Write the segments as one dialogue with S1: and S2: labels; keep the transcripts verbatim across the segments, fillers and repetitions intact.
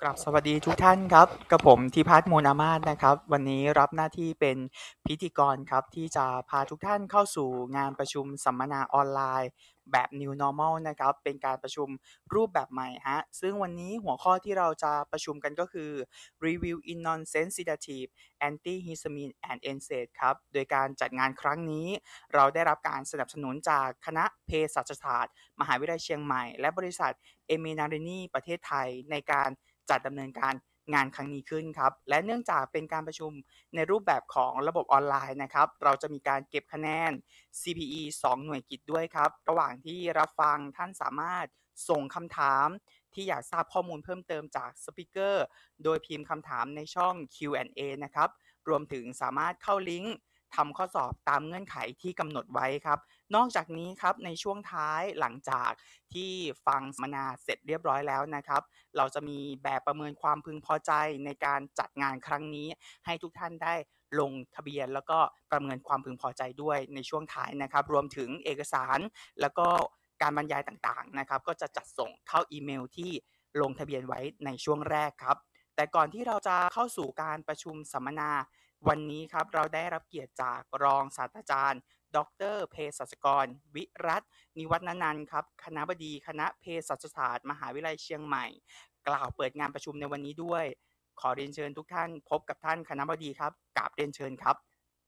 S1: ครับสวัสดีทุกท่านครับกับผมธีพัฒน์ มูลอามาสนะครับวันนี้รับหน้าที่เป็นพิธีกรครับที่จะพาทุกท่านเข้าสู่งานประชุมสัมมนาออนไลน์แบบ New Normal นะครับเป็นการประชุมรูปแบบใหม่ฮะซึ่งวันนี้หัวข้อที่เราจะประชุมกันก็คือ Review in Non-Sensitive Antihistamine and เอ็น เซด ครับโดยการจัดงานครั้งนี้เราได้รับการสนับสนุนจากคณะเภสัชศาสตร์มหาวิทยาลัยเชียงใหม่และบริษัท เอ เอ็ม อาร์ เอ็น เอ ประเทศไทยในการจัดดำเนินการงานครั้งนี้ขึ้นครับและเนื่องจากเป็นการประชุมในรูปแบบของระบบออนไลน์นะครับเราจะมีการเก็บคะแนน ซี พี อี สองหน่วยกิตด้วยครับระหว่างที่รับฟังท่านสามารถส่งคำถามที่อยากทราบข้อมูลเพิ่มเติมจากสปิเกอร์โดยพิมพ์คำถามในช่อง คิว แอนด์ เอ นะครับรวมถึงสามารถเข้าลิงก์ทำข้อสอบตามเงื่อนไขที่กำหนดไว้ครับนอกจากนี้ครับในช่วงท้ายหลังจากที่ฟังสัมมนาเสร็จเรียบร้อยแล้วนะครับเราจะมีแบบประเมินความพึงพอใจในการจัดงานครั้งนี้ให้ทุกท่านได้ลงทะเบียนแล้วก็ประเมินความพึงพอใจด้วยในช่วงท้ายนะครับรวมถึงเอกสารแล้วก็การบรรยายต่างๆนะครับก็จะจัดส่งเข้าอีเมลที่ลงทะเบียนไว้ในช่วงแรกครับแต่ก่อนที่เราจะเข้าสู่การประชุมสัมมนาวันนี้ครับเราได้รับเกียรติจากรองศาสตราจารย์ดรเภสัชกรวิรัตน์นิวัฒนันท์ครับคณบดีคณะเภสัชศาสตร์มหาวิทยาลัยเชียงใหม่กล่าวเปิดงานประชุมในวันนี้ด้วยขอเรียนเชิญทุกท่านพบกับท่านคณบดีครับกราบเรียนเชิญครับ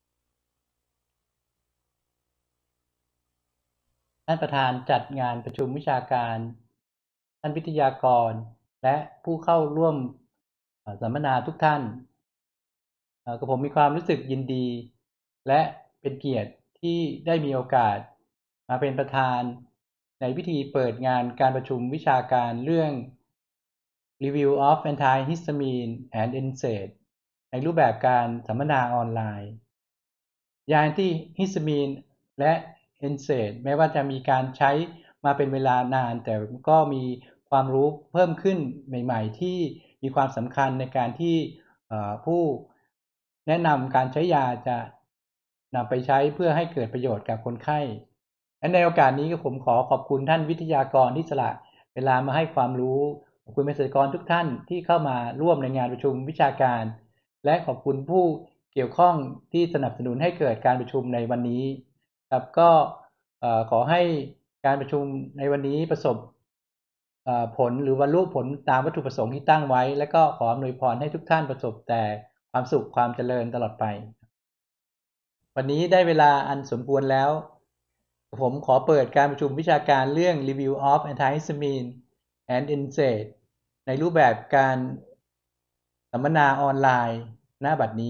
S2: ท่านประธานจัดงานประชุมวิชาการท่านวิทยากรและผู้เข้าร่วมสัมมนาทุกท่านกับผมมีความรู้สึกยินดีและเป็นเกียรติที่ได้มีโอกาสมาเป็นประธานในพิธีเปิดงานการประชุมวิชาการเรื่อง Review of Antihistamine and เอ็น เซด ในรูปแบบการสัมมนาออนไลน์ยาแอนตี้ฮิสตามีนและ เอ็น เซด แม้ว่าจะมีการใช้มาเป็นเวลานานแต่ก็มีความรู้เพิ่มขึ้นใหม่ๆที่มีความสำคัญในการที่ผู้แนะนำการใช้ยาจะนำไปใช้เพื่อให้เกิดประโยชน์กับคนไข้และในโอกาสนี้ก็ผมขอขอบคุณท่านวิทยากรที่สละเวลามาให้ความรู้ขอบคุณเภสัชกรทุกท่านที่เข้ามาร่วมในงานประชุมวิชาการและขอบคุณผู้เกี่ยวข้องที่สนับสนุนให้เกิดการประชุมในวันนี้ครับก็ขอให้การประชุมในวันนี้ประสบผลหรือบรรลุผลตามวัตถุประสงค์ที่ตั้งไว้และก็ขออำนวยพรให้ทุกท่านประสบแต่ความสุขความเจริญตลอดไปวันนี้ได้เวลาอันสมควรแล้วผมขอเปิดการประชุมวิชาการเรื่อง Review of Antihistamine and เอ็น เซด ในรูปแบบการสัมมนาออนไลน์ณบัดนี้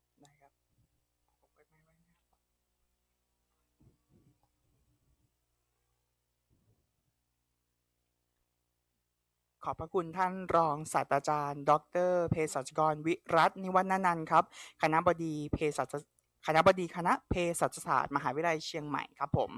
S1: ขอบพระคุณท่านรองศาสตราจารย์ดรเภสัชกรวิรัตน์นิวัฒนันท์ครับคณบดีเภสัชคณบดีคณะเภสัชศาสตร์มหาวิทยาลัยเชียงใหม่ครับผม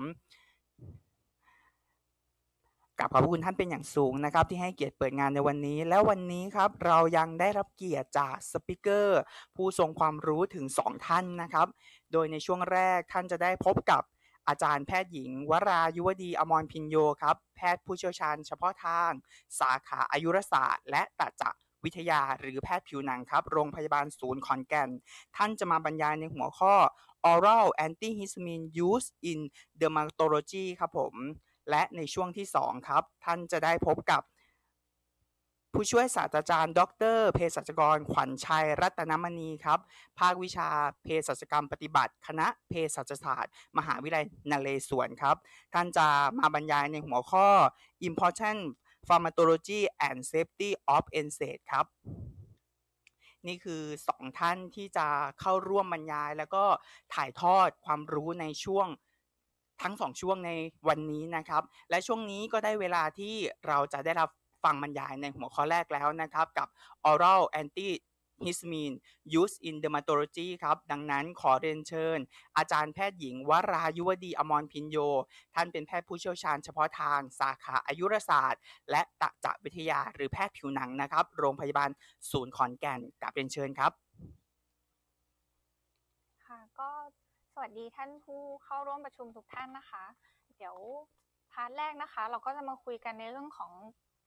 S1: กราบขอบคุณท่านเป็นอย่างสูงนะครับที่ให้เกียรติเปิดงานในวันนี้แล้ววันนี้ครับเรายังได้รับเกียรติจากสปิเกอร์ผู้ทรงความรู้ถึงสองท่านนะครับโดยในช่วงแรกท่านจะได้พบกับอาจารย์แพทย์หญิงวรายุวดีอมรพินโยครับแพทย์ผู้เชี่ยวชาญเฉพาะทางสาขาอายุรศาสตร์และตจักรวิทยาหรือแพทย์ผิวหนังครับโรงพยาบาลศูนย์ขอนแก่นท่านจะมาบรรยายในหัวข้อ oral antihistamine use in dermatology ครับผมและในช่วงที่สองครับท่านจะได้พบกับผู้ช่วยศาสตราจารย์ดรเภสัชกรขวัญชัยรัตนมณีครับภาควิชาเภสัชกรรมปฏิบัติคณะเภสัชศาสตร์มหาวิทยาลัยนเรศวรครับท่านจะมาบรรยายในหัวข้อ important pharmacology and safety of เอ็น เซด ครับนี่คือสองท่านที่จะเข้าร่วมบรรยายแล้วก็ถ่ายทอดความรู้ในช่วงทั้งสองช่วงในวันนี้นะครับและช่วงนี้ก็ได้เวลาที่เราจะได้รับฟังบรรยายในหัวข้อแรกแล้วนะครับกับ oral antihistamine use in dermatology ครับดังนั้นขอเรียนเชิญอาจารย์แพทย์หญิงวรายุวดีอมรพินโยท่านเป็นแพทย์ผู้เชี่ยวชาญเฉพาะทางสาขาอายุรศาสตร์และตจักรวิทยาหรือแพทย์ผิวหนังนะครับโรงพยาบาลศูนย์ขอนแก่นกราบเรียนเชิญครับ
S3: ค่ะก็สวัสดีท่านผู้เข้าร่วมประชุมทุกท่านนะคะเดี๋ยวพาร์ทแรกนะคะเราก็จะมาคุยกันในเรื่องของ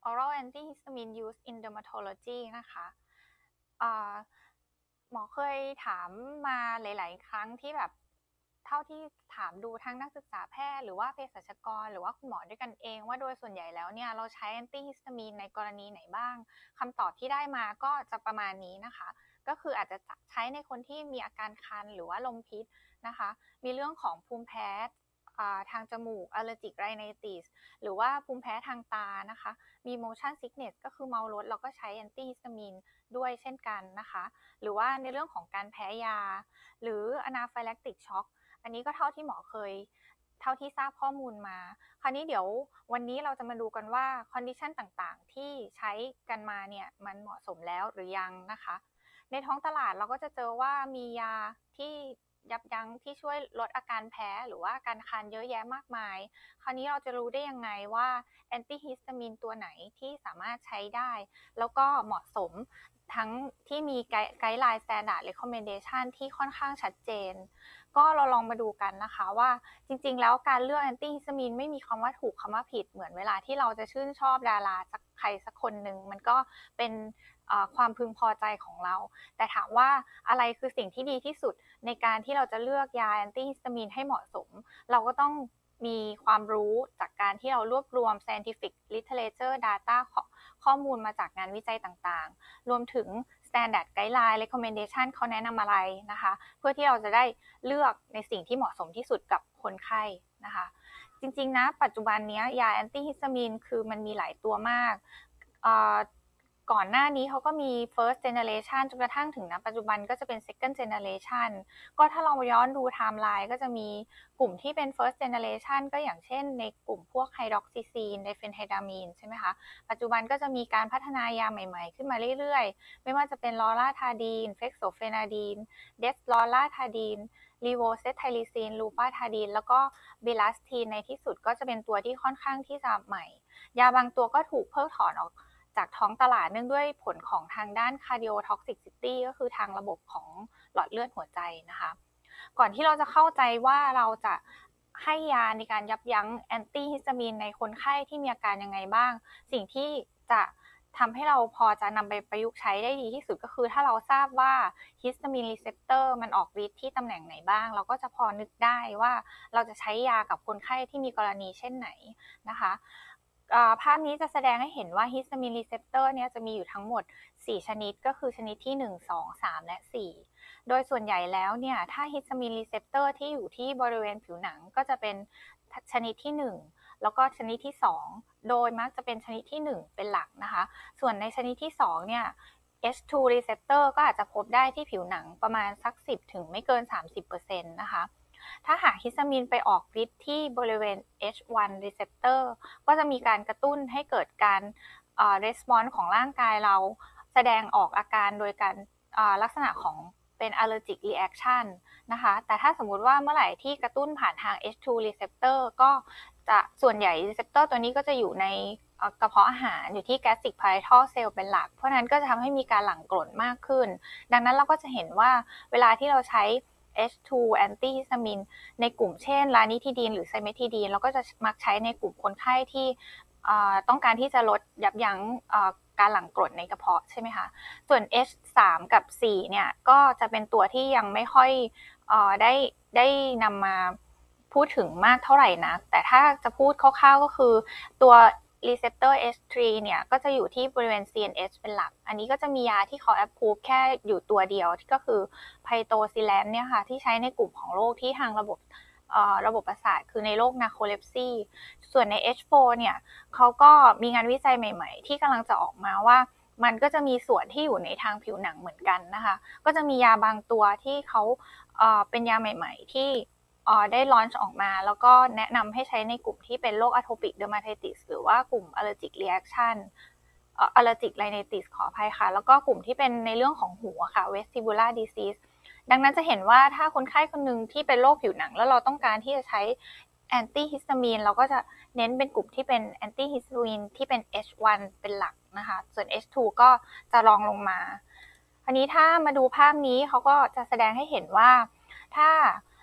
S3: oral antihistamine used in dermatology นะคะอ่าหมอเคยถามมาหลายๆครั้งที่แบบเท่าที่ถามดูทั้งนักศึกษาแพทย์หรือว่าเภสัชกรหรือว่าคุณหมอด้วยกันเองว่าโดยส่วนใหญ่แล้วเนี่ยเราใช้แอนตี้ฮิสตามีนในกรณีไหนบ้างคำตอบที่ได้มาก็จะประมาณนี้นะคะก็คืออาจจะใช้ในคนที่มีอาการคันหรือว่าลมพิษนะคะมีเรื่องของภูมิแพ้ทางจมูก allergic rhinitis หรือว่าภูมิแพ้ทางตานะคะมี motion sickness ก็คือเมารถเราก็ใช้แอนตี้ฮิสตามีนด้วยเช่นกันนะคะหรือว่าในเรื่องของการแพ้ยาหรือ anaphylactic shock อันนี้ก็เท่าที่หมอเคยเท่าที่ทราบข้อมูลมาคราวนี้เดี๋ยววันนี้เราจะมาดูกันว่า condition ต่างๆที่ใช้กันมาเนี่ยมันเหมาะสมแล้วหรือยังนะคะในท้องตลาดเราก็จะเจอว่ามียาที่ยับยั้งที่ช่วยลดอาการแพ้หรือว่าอาการคันเยอะแยะมากมายคราวนี้เราจะรู้ได้ยังไงว่าแอนตี้ฮิสตามีนตัวไหนที่สามารถใช้ได้แล้วก็เหมาะสมทั้งที่มีไกด์ไลน์ standard recommendation ที่ค่อนข้างชัดเจนก็เราลองมาดูกันนะคะว่าจริงๆแล้วการเลือกแอนตี้ฮิสตามีนไม่มีคำว่าถูกคำว่าผิดเหมือนเวลาที่เราจะชื่นชอบดาราสักใครสักคนหนึ่งมันก็เป็นความพึงพอใจของเราแต่ถามว่าอะไรคือสิ่งที่ดีที่สุดในการที่เราจะเลือกยาแอนตี้ฮิสตามีนให้เหมาะสมเราก็ต้องมีความรู้จากการที่เรารวบรวม scientific literature data ข้อมูลมาจากงานวิจัยต่างๆรวมถึง standard guideline recommendation เขาแนะนำอะไรนะคะเพื่อที่เราจะได้เลือกในสิ่งที่เหมาะสมที่สุดกับคนไข้นะคะจริงๆนะปัจจุบันนี้ยาแอนตี้ฮิสตามีนคือมันมีหลายตัวมากก่อนหน้านี้เขาก็มี first generation จนกระทั่งถึงณปัจจุบันก็จะเป็น second generation ก็ถ้าเราย้อนดูไทม์ไลน์ก็จะมีกลุ่มที่เป็น first generation ก็อย่างเช่นในกลุ่มพวกไฮดรอกซิซีนไดเฟนไฮดามีนใช่ไหมคะปัจจุบันก็จะมีการพัฒนายาใหม่ๆขึ้นมาเรื่อยๆไม่ว่าจะเป็นลอราทาดีนเฟกโซเฟนาดีนเดสลอราทาดีนลีโวเซตไทลิซีนลูปาทาดีนแล้วก็บิลัสทีนในที่สุดก็จะเป็นตัวที่ค่อนข้างที่จะใหม่ยาบางตัวก็ถูกเพิกถอนออกจากท้องตลาดเนื่องด้วยผลของทางด้าน cardiotoxicity ก็คือทางระบบของหลอดเลือดหัวใจนะคะก่อนที่เราจะเข้าใจว่าเราจะให้ยาในการยับยั้งแอนตี้ฮิสตามีนในคนไข้ที่มีอาการยังไงบ้างสิ่งที่จะทำให้เราพอจะนำไปประยุกต์ใช้ได้ดีที่สุดก็คือถ้าเราทราบว่าฮิสตามีนรีเซปเตอร์มันออกฤทธิ์ที่ตำแหน่งไหนบ้างเราก็จะพอนึกได้ว่าเราจะใช้ยากับคนไข้ที่มีกรณีเช่นไหนนะคะภาพนี้จะแสดงให้เห็นว่าฮิสตามีนรีเซปเตอร์เนี่ยจะมีอยู่ทั้งหมดสี่ชนิดก็คือชนิดที่หนึ่ง สอง สามและสี่โดยส่วนใหญ่แล้วเนี่ยถ้าฮิสตามีนรีเซปเตอร์ที่อยู่ที่บริเวณผิวหนังก็จะเป็นชนิดที่หนึ่งแล้วก็ชนิดที่สองโดยมักจะเป็นชนิดที่หนึ่งเป็นหลักนะคะส่วนในชนิดที่สองเนี่ย เอช ทู receptor ก็อาจจะพบได้ที่ผิวหนังประมาณสักสิบถึงไม่เกิน สามสิบเปอร์เซ็นต์ นะคะถ้าหากฮิสตามีนไปออกฤทธิ์ที่บริเวณ เอช วัน receptor ก็จะมีการกระตุ้นให้เกิดการresponse ของร่างกายเราแสดงออกอาการโดยการลักษณะของเป็น allergic reaction นะคะแต่ถ้าสมมุติว่าเมื่อไหร่ที่กระตุ้นผ่านทาง เอช ทู receptor ก็จะส่วนใหญ่ receptor ตัวนี้ก็จะอยู่ในกระเพาะอาหารอยู่ที่ gastric parietal cell เป็นหลักเพราะนั้นก็จะทำให้มีการหลั่งกรดมากขึ้นดังนั้นเราก็จะเห็นว่าเวลาที่เราใช้ เอช ทู antihistamine ในกลุ่มเช่นลานิทิดีนหรือไซเมทิดีนเราก็จะมักใช้ในกลุ่มคนไข้ที่ต้องการที่จะลดยับยั้งการหลั่งกรดในกระเพาะใช่ไหมคะส่วน เอช สาม กับสี่เนี่ยก็จะเป็นตัวที่ยังไม่ค่อยได้ได้นำมาพูดถึงมากเท่าไหร่นะแต่ถ้าจะพูดคร่าวๆก็คือตัวreceptor เอช ทรี เนี่ยก็จะอยู่ที่บริเวณ ซี เอ็น เอช เป็นหลักอันนี้ก็จะมียาที่เขา approve แค่อยู่ตัวเดียวที่ก็คือไพโตซิแลมเนี่ยค่ะที่ใช้ในกลุ่มของโรคที่ทางระบบระบบประสาทคือในโรคนาโคเลปซีส่วนใน เอช โฟร์ เนี่ยเขาก็มีงานวิจัยใหม่ๆที่กำลังจะออกมาว่ามันก็จะมีส่วนที่อยู่ในทางผิวหนังเหมือนกันนะคะก็จะมียาบางตัวที่เขาเป็นยาใหม่ๆที่ได้ลอนช์ออกมาแล้วก็แนะนำให้ใช้ในกลุ่มที่เป็นโรค atopic dermatitis หรือว่ากลุ่ม allergic reaction allergic rhinitis ขออภัยค่ะแล้วก็กลุ่มที่เป็นในเรื่องของหูค่ะ vestibular disease ดังนั้นจะเห็นว่าถ้าคนไข้คนหนึ่งที่เป็นโรคผิวหนังแล้วเราต้องการที่จะใช้แอนตี้ฮิสตามีนเราก็จะเน้นเป็นกลุ่มที่เป็นแอนตี้ฮิสตามีนที่เป็น เอช วัน เป็นหลักนะคะส่วน เอช ทู ก็จะรองลงมาอันนี้ถ้ามาดูภาพนี้เขาก็จะแสดงให้เห็นว่าถ้า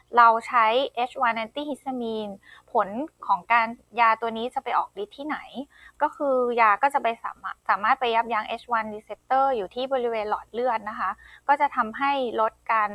S3: เราใช้ เอช วัน antihistamine ผลของการยาตัวนี้จะไปออกฤทธิ์ที่ไหนก็คือยาก็จะไปสามารถสามารถไปยับยั้ง เอช วัน receptor อยู่ที่บริเวณหลอดเลือดนะคะก็จะทำให้ลดการ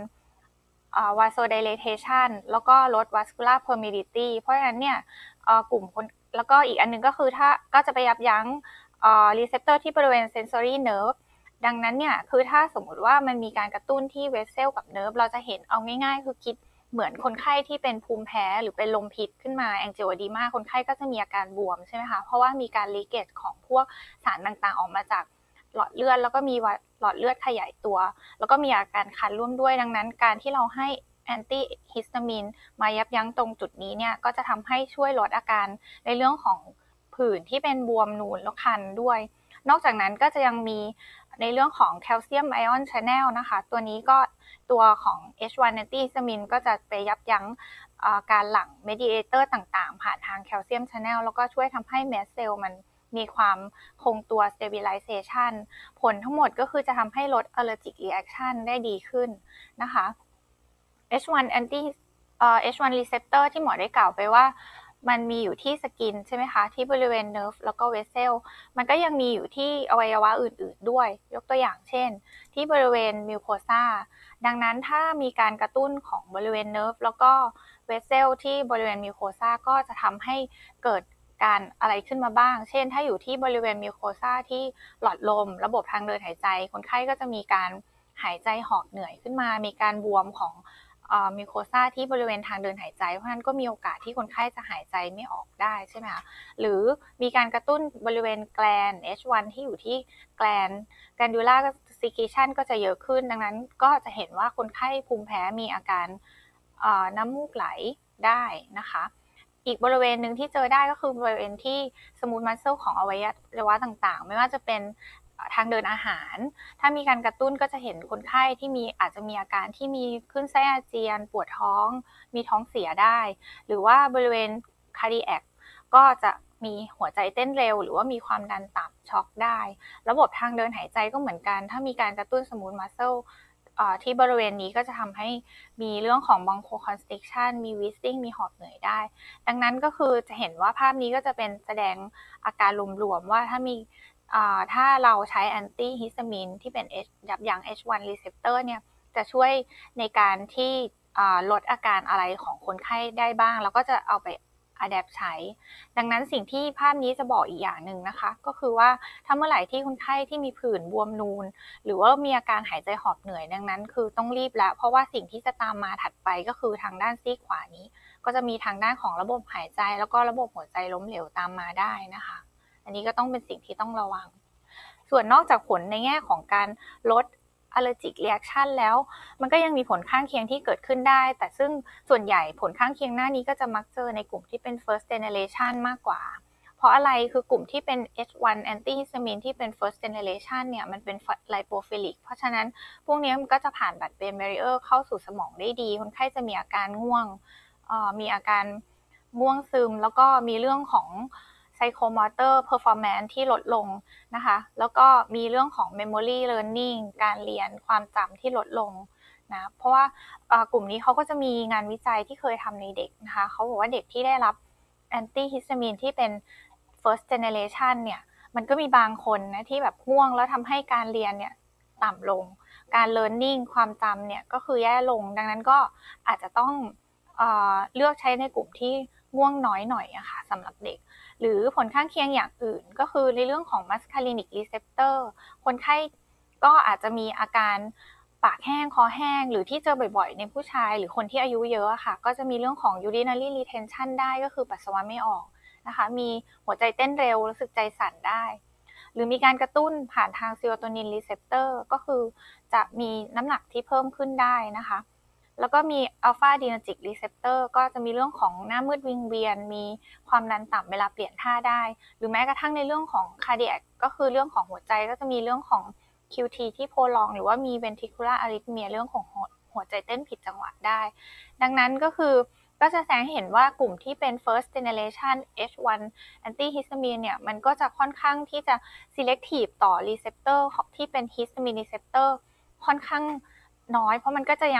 S3: vasodilatation แล้วก็ลด vascular permeability เพราะฉะนั้นเนี่ยกลุ่มคนแล้วก็อีกอันนึงก็คือถ้าก็จะไปยับยั้ง receptor ที่บริเวณ sensory nerve ดังนั้นเนี่ยคือถ้าสมมติว่ามันมีการกระตุ้นที่ vessel กับ nerve เราจะเห็นเอาง่ายๆคือคิดเหมือนคนไข้ที่เป็นภูมิแพ้หรือเป็นลมพิษขึ้นมา angioedema คนไข้ก็จะมีอาการบวมใช่ไหมคะเพราะว่ามีการ leakage ของพวกสารต่างๆออกมาจากหลอดเลือดแล้วก็มีหลอดเลือดขยายตัวแล้วก็มีอาการคันร่วมด้วยดังนั้นการที่เราให้แอนตี้ฮิสตามีนมายับยั้งตรงจุดนี้เนี่ยก็จะทำให้ช่วยลดอาการในเรื่องของผื่นที่เป็นบวมนูนแล้วคันด้วยนอกจากนั้นก็จะยังมีในเรื่องของแคลเซียมไอออนแชนเนลนะคะตัวนี้ก็ตัวของ เอช วัน antihistamine ก็จะไปยับยั้งการหลั่งเมดิเอเตอร์ต่างๆผ่านทางแคลเซียมแชนเนลแล้วก็ช่วยทำให้แมสเซลมันมีความคงตัว stabilization ผลทั้งหมดก็คือจะทำให้ลด allergic reaction ได้ดีขึ้นนะคะ เอช วัน anti เอ่อ เอช วัน receptor ที่หมอได้กล่าวไปว่ามันมีอยู่ที่สกินใช่ไหมคะที่บริเวณ nerve แล้วก็ vessel มันก็ยังมีอยู่ที่อวัยวะอื่นๆด้วยยกตัวอย่างเช่นที่บริเวณ mucosa ดังนั้นถ้ามีการกระตุ้นของบริเวณ nerve แล้วก็ vessel ที่บริเวณ mucosa ก็จะทำให้เกิดการอะไรขึ้นมาบ้างเช่นถ้าอยู่ที่บริเวณ mucosa ที่หลอดลมระบบทางเดินหายใจคนไข้ก็จะมีการหายใจหอบเหนื่อยขึ้นมามีการบวมของมิโคซ่าที่บริเวณทางเดินหายใจเพราะฉะนั้นก็มีโอกาสที่คนไข้จะหายใจไม่ออกได้ใช่ไหมคะหรือมีการกระตุ้นบริเวณแกลน เอช วัน ที่อยู่ที่แกลน glandular secretion ก็จะเยอะขึ้นดังนั้นก็จะเห็นว่าคนไข้ภูมิแพ้มีอาการน้ำมูกไหลได้นะคะอีกบริเวณหนึ่งที่เจอได้ก็คือบริเวณที่ smooth muscle ของอวัยวะต่างๆไม่ว่าจะเป็นทางเดินอาหารถ้ามีการกระตุ้นก็จะเห็นคนไข้ที่มีอาจจะมีอาการที่มีคลื่นไส้อาเจียนปวดท้องมีท้องเสียได้หรือว่าบริเวณ cardiac ก็จะมีหัวใจเต้นเร็วหรือว่ามีความดันต่ำช็อกได้ระบบทางเดินหายใจก็เหมือนกันถ้ามีการกระตุ้น smooth muscle ที่บริเวณนี้ก็จะทำให้มีเรื่องของ bronchoconstriction มี wheezing มีหอบเหนื่อยได้ดังนั้นก็คือจะเห็นว่าภาพนี้ก็จะเป็นแสดงอาการรวมๆว่าถ้ามีถ้าเราใช้แอนตี้ฮิสตามีนที่เป็นยับยั้ง เอช วัน receptor เนี่ยจะช่วยในการที่ลดอาการอะไรของคนไข้ได้บ้างแล้วก็จะเอาไปadapt ใช้ดังนั้นสิ่งที่ภาพนี้จะบอกอีกอย่างหนึ่งนะคะก็คือว่าถ้าเมื่อไหร่ที่คนไข้ที่มีผื่นบวมนูนหรือว่ามีอาการหายใจหอบเหนื่อยดังนั้นคือต้องรีบแล้วเพราะว่าสิ่งที่จะตามมาถัดไปก็คือทางด้านซีกขวานี้ก็จะมีทางด้านของระบบหายใจแล้วก็ระบบหัวใจล้มเหลวตามมาได้นะคะอันนี้ก็ต้องเป็นสิ่งที่ต้องระวังส่วนนอกจากผลในแง่ของการลดallergic reaction แล้วมันก็ยังมีผลข้างเคียงที่เกิดขึ้นได้แต่ซึ่งส่วนใหญ่ผลข้างเคียงหน้านี้ก็จะมักเจอในกลุ่มที่เป็น first generation มากกว่าเพราะอะไรคือกลุ่มที่เป็น เอช วัน antihistamine ที่เป็น first generation เนี่ยมันเป็น lipophilic เพราะฉะนั้นพวกนี้มันก็จะผ่านblood-brain barrier เข้าสู่สมองได้ดีคนไข้จะมีอาการง่วงมีอาการง่วงซึมแล้วก็มีเรื่องของpsychomotor performance ที่ลดลงนะคะแล้วก็มีเรื่องของ memory learning การเรียนความจำที่ลดลงนะเพราะว่ากลุ่มนี้เขาก็จะมีงานวิจัยที่เคยทำในเด็กนะคะเขาบอกว่าเด็กที่ได้รับ antihistamine ที่เป็น first generation เนี่ยมันก็มีบางคนนะที่แบบง่วงแล้วทำให้การเรียนเนี่ยต่ำลงการ learning ความจำเนี่ยก็คือแย่ลงดังนั้นก็อาจจะต้องเอ่อเลือกใช้ในกลุ่มที่ง่วงน้อยหน่อยอะค่ะสำหรับเด็กหรือผลข้างเคียงอย่างอื่นก็คือในเรื่องของ muscarinic receptor คนไข้ก็อาจจะมีอาการปากแห้งคอแห้งหรือที่เจอบ่อยๆในผู้ชายหรือคนที่อายุเยอะค่ะก็จะมีเรื่องของ urinary retention ได้ก็คือปัสสาวะไม่ออกนะคะมีหัวใจเต้นเร็วรู้สึกใจสั่นได้หรือมีการกระตุ้นผ่านทาง serotonin receptor ก็คือจะมีน้ำหนักที่เพิ่มขึ้นได้นะคะแล้วก็มี alpha adrenergic receptor ก็จะมีเรื่องของหน้ามืดวิงเวียนมีความดันต่ำเวลาเปลี่ยนท่าได้หรือแม้กระทั่งในเรื่องของ cardiac ก็คือเรื่องของหัวใจก็จะมีเรื่องของ คิว ที ที่ prolong หรือว่ามี ventricular arrhythmia เรื่องของหัวใจเต้นผิดจังหวะได้ดังนั้นก็คือก็จะแสดงให้เห็นว่ากลุ่มที่เป็น first generation เอช วัน antihistamine เนี่ยมันก็จะค่อนข้างที่จะ selective ต่อ receptor ที่เป็น histamine receptor ค่อนข้างน้อยเพราะมันก็จะยัง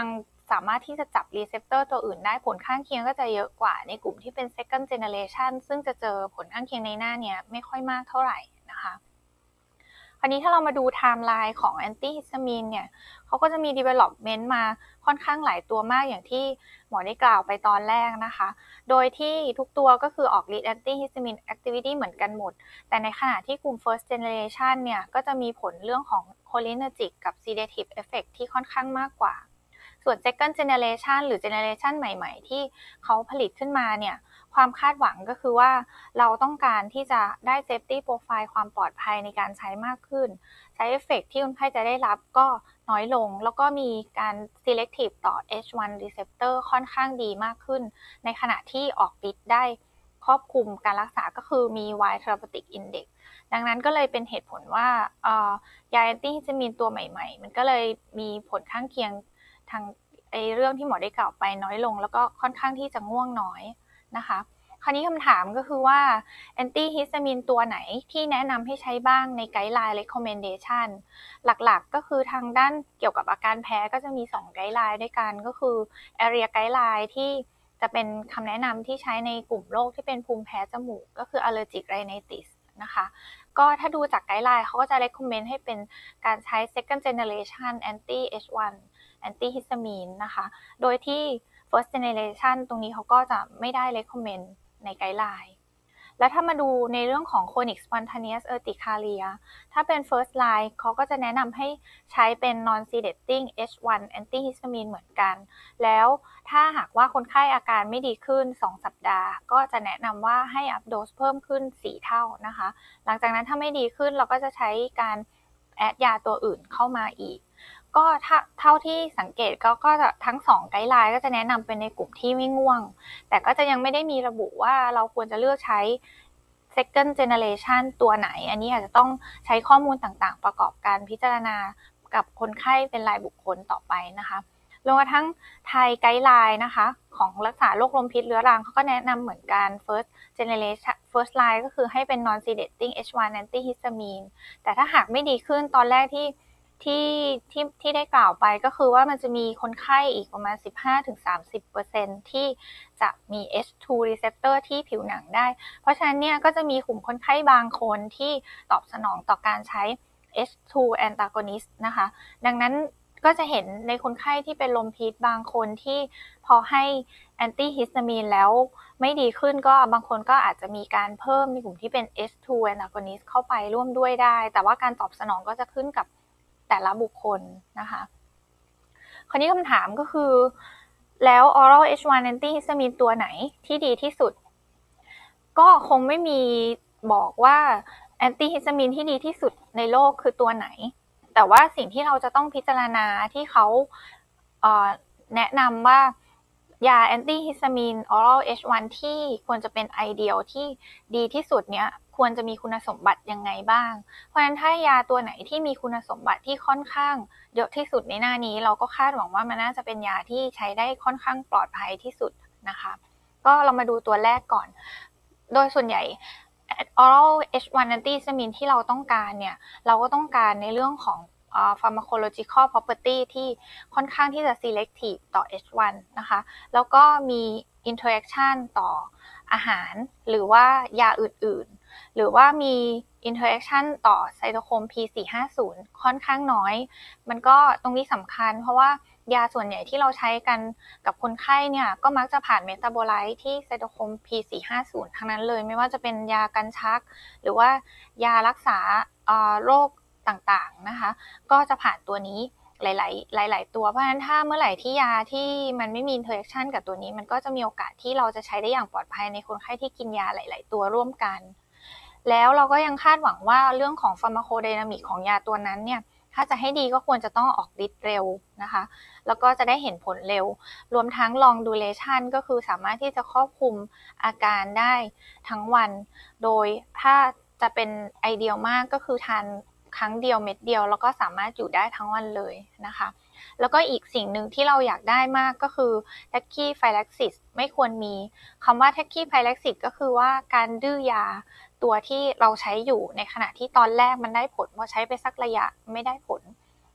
S3: สามารถที่จะจับรีเซพเตอร์ตัวอื่นได้ผลข้างเคียงก็จะเยอะกว่าในกลุ่มที่เป็น second generation ซึ่งจะเจอผลข้างเคียงในหน้าเนี้ยไม่ค่อยมากเท่าไหร่นะคะคราวนี้ถ้าเรามาดูไทม์ไลน์ของ antihistamine เนี่ยเขาก็จะมี development มาค่อนข้างหลายตัวมากอย่างที่หมอได้กล่าวไปตอนแรกนะคะโดยที่ทุกตัวก็คือออกฤทธิ์ antihistamine activity เหมือนกันหมดแต่ในขณะที่กลุ่ม first generation เนี่ยก็จะมีผลเรื่องของ cholinergic กับ sedative effect ที่ค่อนข้างมากกว่าส่วน second generation หรือ generation ใหม่ๆที่เขาผลิตขึ้นมาเนี่ยความคาดหวังก็คือว่าเราต้องการที่จะได้ safety profile ความปลอดภัยในการใช้มากขึ้น side effect ที่คนไข้จะได้รับก็น้อยลงแล้วก็มีการ selective ต่อ เอช วัน receptor ค่อนข้างดีมากขึ้นในขณะที่ออกฤทธิ์ได้ครอบคลุมการรักษาก็คือมี wide therapeutic index ดังนั้นก็เลยเป็นเหตุผลว่ายาแอนตี้ฮิสตามีนตัวใหม่ๆมันก็เลยมีผลข้างเคียงทางไอเรื่องที่หมอได้กล่าวไปน้อยลงแล้วก็ค่อนข้างที่จะง่วงน้อยนะคะคราวนี้คำถามก็คือว่าแอนตี้ฮิสตามีนตัวไหนที่แนะนำให้ใช้บ้างในไกด์ไลน์ recommendation หลักๆก็คือทางด้านเกี่ยวกับอาการแพ้ก็จะมีสองไกด์ไลน์ด้วยกันก็คือ area ไกด์ไลน์ที่จะเป็นคำแนะนำที่ใช้ในกลุ่มโรคที่เป็นภูมิแพ้จมูกก็คือ allergic rhinitis นะคะก็ถ้าดูจากไกด์ไลน์เขาก็จะ recommend ให้เป็นการใช้ second generation anti เอช วัน antihistamine นะคะโดยที่ first generation ตรงนี้เขาก็จะไม่ได้ recommend ในไกด์ไลน์แล้วถ้ามาดูในเรื่องของ chronic spontaneous urticaria ถ้าเป็น first line เขาก็จะแนะนำให้ใช้เป็น non sedating เอช วัน antihistamine เหมือนกันแล้วถ้าหากว่าคนไข้อาการไม่ดีขึ้นสองสัปดาห์ก็จะแนะนำว่าให้อัพโดสเพิ่มขึ้นสี่เท่านะคะหลังจากนั้นถ้าไม่ดีขึ้นเราก็จะใช้การแอดยาตัวอื่นเข้ามาอีกก็เท่าที่สังเกตก็ก็จะทั้งสองไกด์ไลน์ก็จะแนะนำเป็นในกลุ่มที่ไม่ง่วงแต่ก็จะยังไม่ได้มีระบุว่าเราควรจะเลือกใช้ second generation ตัวไหนอันนี้อาจจะต้องใช้ข้อมูลต่างๆประกอบการพิจารณากับคนไข้เป็นรายบุคคลต่อไปนะคะรวมกระทั่งไทยไกด์ไลน์นะคะของรักษาโรคลมพิษเรื้อรังเขาก็แนะนำเหมือนกัน first generation first line ก็คือให้เป็น non sedating เอช วัน antihistamine แต่ถ้าหากไม่ดีขึ้นตอนแรกที่ที่ที่ที่ได้กล่าวไปก็คือว่ามันจะมีคนไข้อีกประมาณ สิบห้าถึงสามสิบเปอร์เซ็นต์ ที่จะมี เอช ทู receptor ที่ผิวหนังได้เพราะฉะนั้นเนี่ยก็จะมีกลุ่มคนไข้บางคนที่ตอบสนองต่อการใช้ เอช ทู antagonist นะคะดังนั้นก็จะเห็นในคนไข้ที่เป็นลมพิษบางคนที่พอให้แอนตี้ฮิสตามีนแล้วไม่ดีขึ้นก็บางคนก็อาจจะมีการเพิ่มในกลุ่มที่เป็น เอช ทู antagonist เข้าไปร่วมด้วยได้แต่ว่าการตอบสนองก็จะขึ้นกับแต่ละบุคคลนะคะคราวนี้คำถามก็คือแล้ว oral เอช วัน antihistamine ตัวไหนที่ดีที่สุดก็คงไม่มีบอกว่าแอนตี้ฮิสตามีนที่ดีที่สุดในโลกคือตัวไหนแต่ว่าสิ่งที่เราจะต้องพิจารณาที่เขาเอ่อแนะนำว่ายาแอนตี้ฮิสตามีน oral เอช วัน ที่ควรจะเป็นไอเดียลที่ดีที่สุดเนี้ยควรจะมีคุณสมบัติยังไงบ้างเพราะฉะนั้นถ้ายาตัวไหนที่มีคุณสมบัติที่ค่อนข้างเยอะที่สุดในหน้านี้เราก็คาดหวังว่ามันน่าจะเป็นยาที่ใช้ได้ค่อนข้างปลอดภัยที่สุดนะคะก็เรามาดูตัวแรกก่อนโดยส่วนใหญ่ oral เอช วัน antihistamine ที่เราต้องการเนี่ยเราก็ต้องการในเรื่องของpharmacological property ที่ค่อนข้างที่จะ selective ต่อ เอช วัน นะคะแล้วก็มี interaction ต่ออาหารหรือว่ายาอื่นๆหรือว่ามี interaction ต่อไซโตโครม พี สี่ ห้า ศูนย์ ค่อนข้างน้อยมันก็ตรงนี้สำคัญเพราะว่ายาส่วนใหญ่ที่เราใช้กันกับคนไข้เนี่ยก็มักจะผ่านเมตาโบไลต์ที่ไซโตโครม พี สี่ ห้า ศูนย์ ทั้งนั้นเลยไม่ว่าจะเป็นยากันชักหรือว่ายารักษาโรคต่างๆนะคะก็จะผ่านตัวนี้หลายๆหลายๆตัวเพราะฉะนั้นถ้าเมื่อไหร่ที่ยาที่มันไม่มีอินเทอร์แอคชั่นกับตัวนี้มันก็จะมีโอกาสที่เราจะใช้ได้อย่างปลอดภัยในคนไข้ที่กินยาหลายๆตัวร่วมกันแล้วเราก็ยังคาดหวังว่าเรื่องของฟาร์มาโคไดนามิกของยาตัวนั้นเนี่ยถ้าจะให้ดีก็ควรจะต้องออกฤทธิ์เร็วนะคะแล้วก็จะได้เห็นผลเร็วรวมทั้ง long duration ก็คือสามารถที่จะครอบคลุมอาการได้ทั้งวันโดยถ้าจะเป็นไอเดียลมากก็คือทานครั้งเดียวเม็ดเดียวแล้วก็สามารถอยู่ได้ทั้งวันเลยนะคะแล้วก็อีกสิ่งหนึ่งที่เราอยากได้มากก็คือ tachyphylaxis ไม่ควรมีคำว่า tachyphylaxis ก็คือว่าการดื้อยาตัวที่เราใช้อยู่ในขณะที่ตอนแรกมันได้ผลพอใช้ไปสักระยะไม่ได้ผล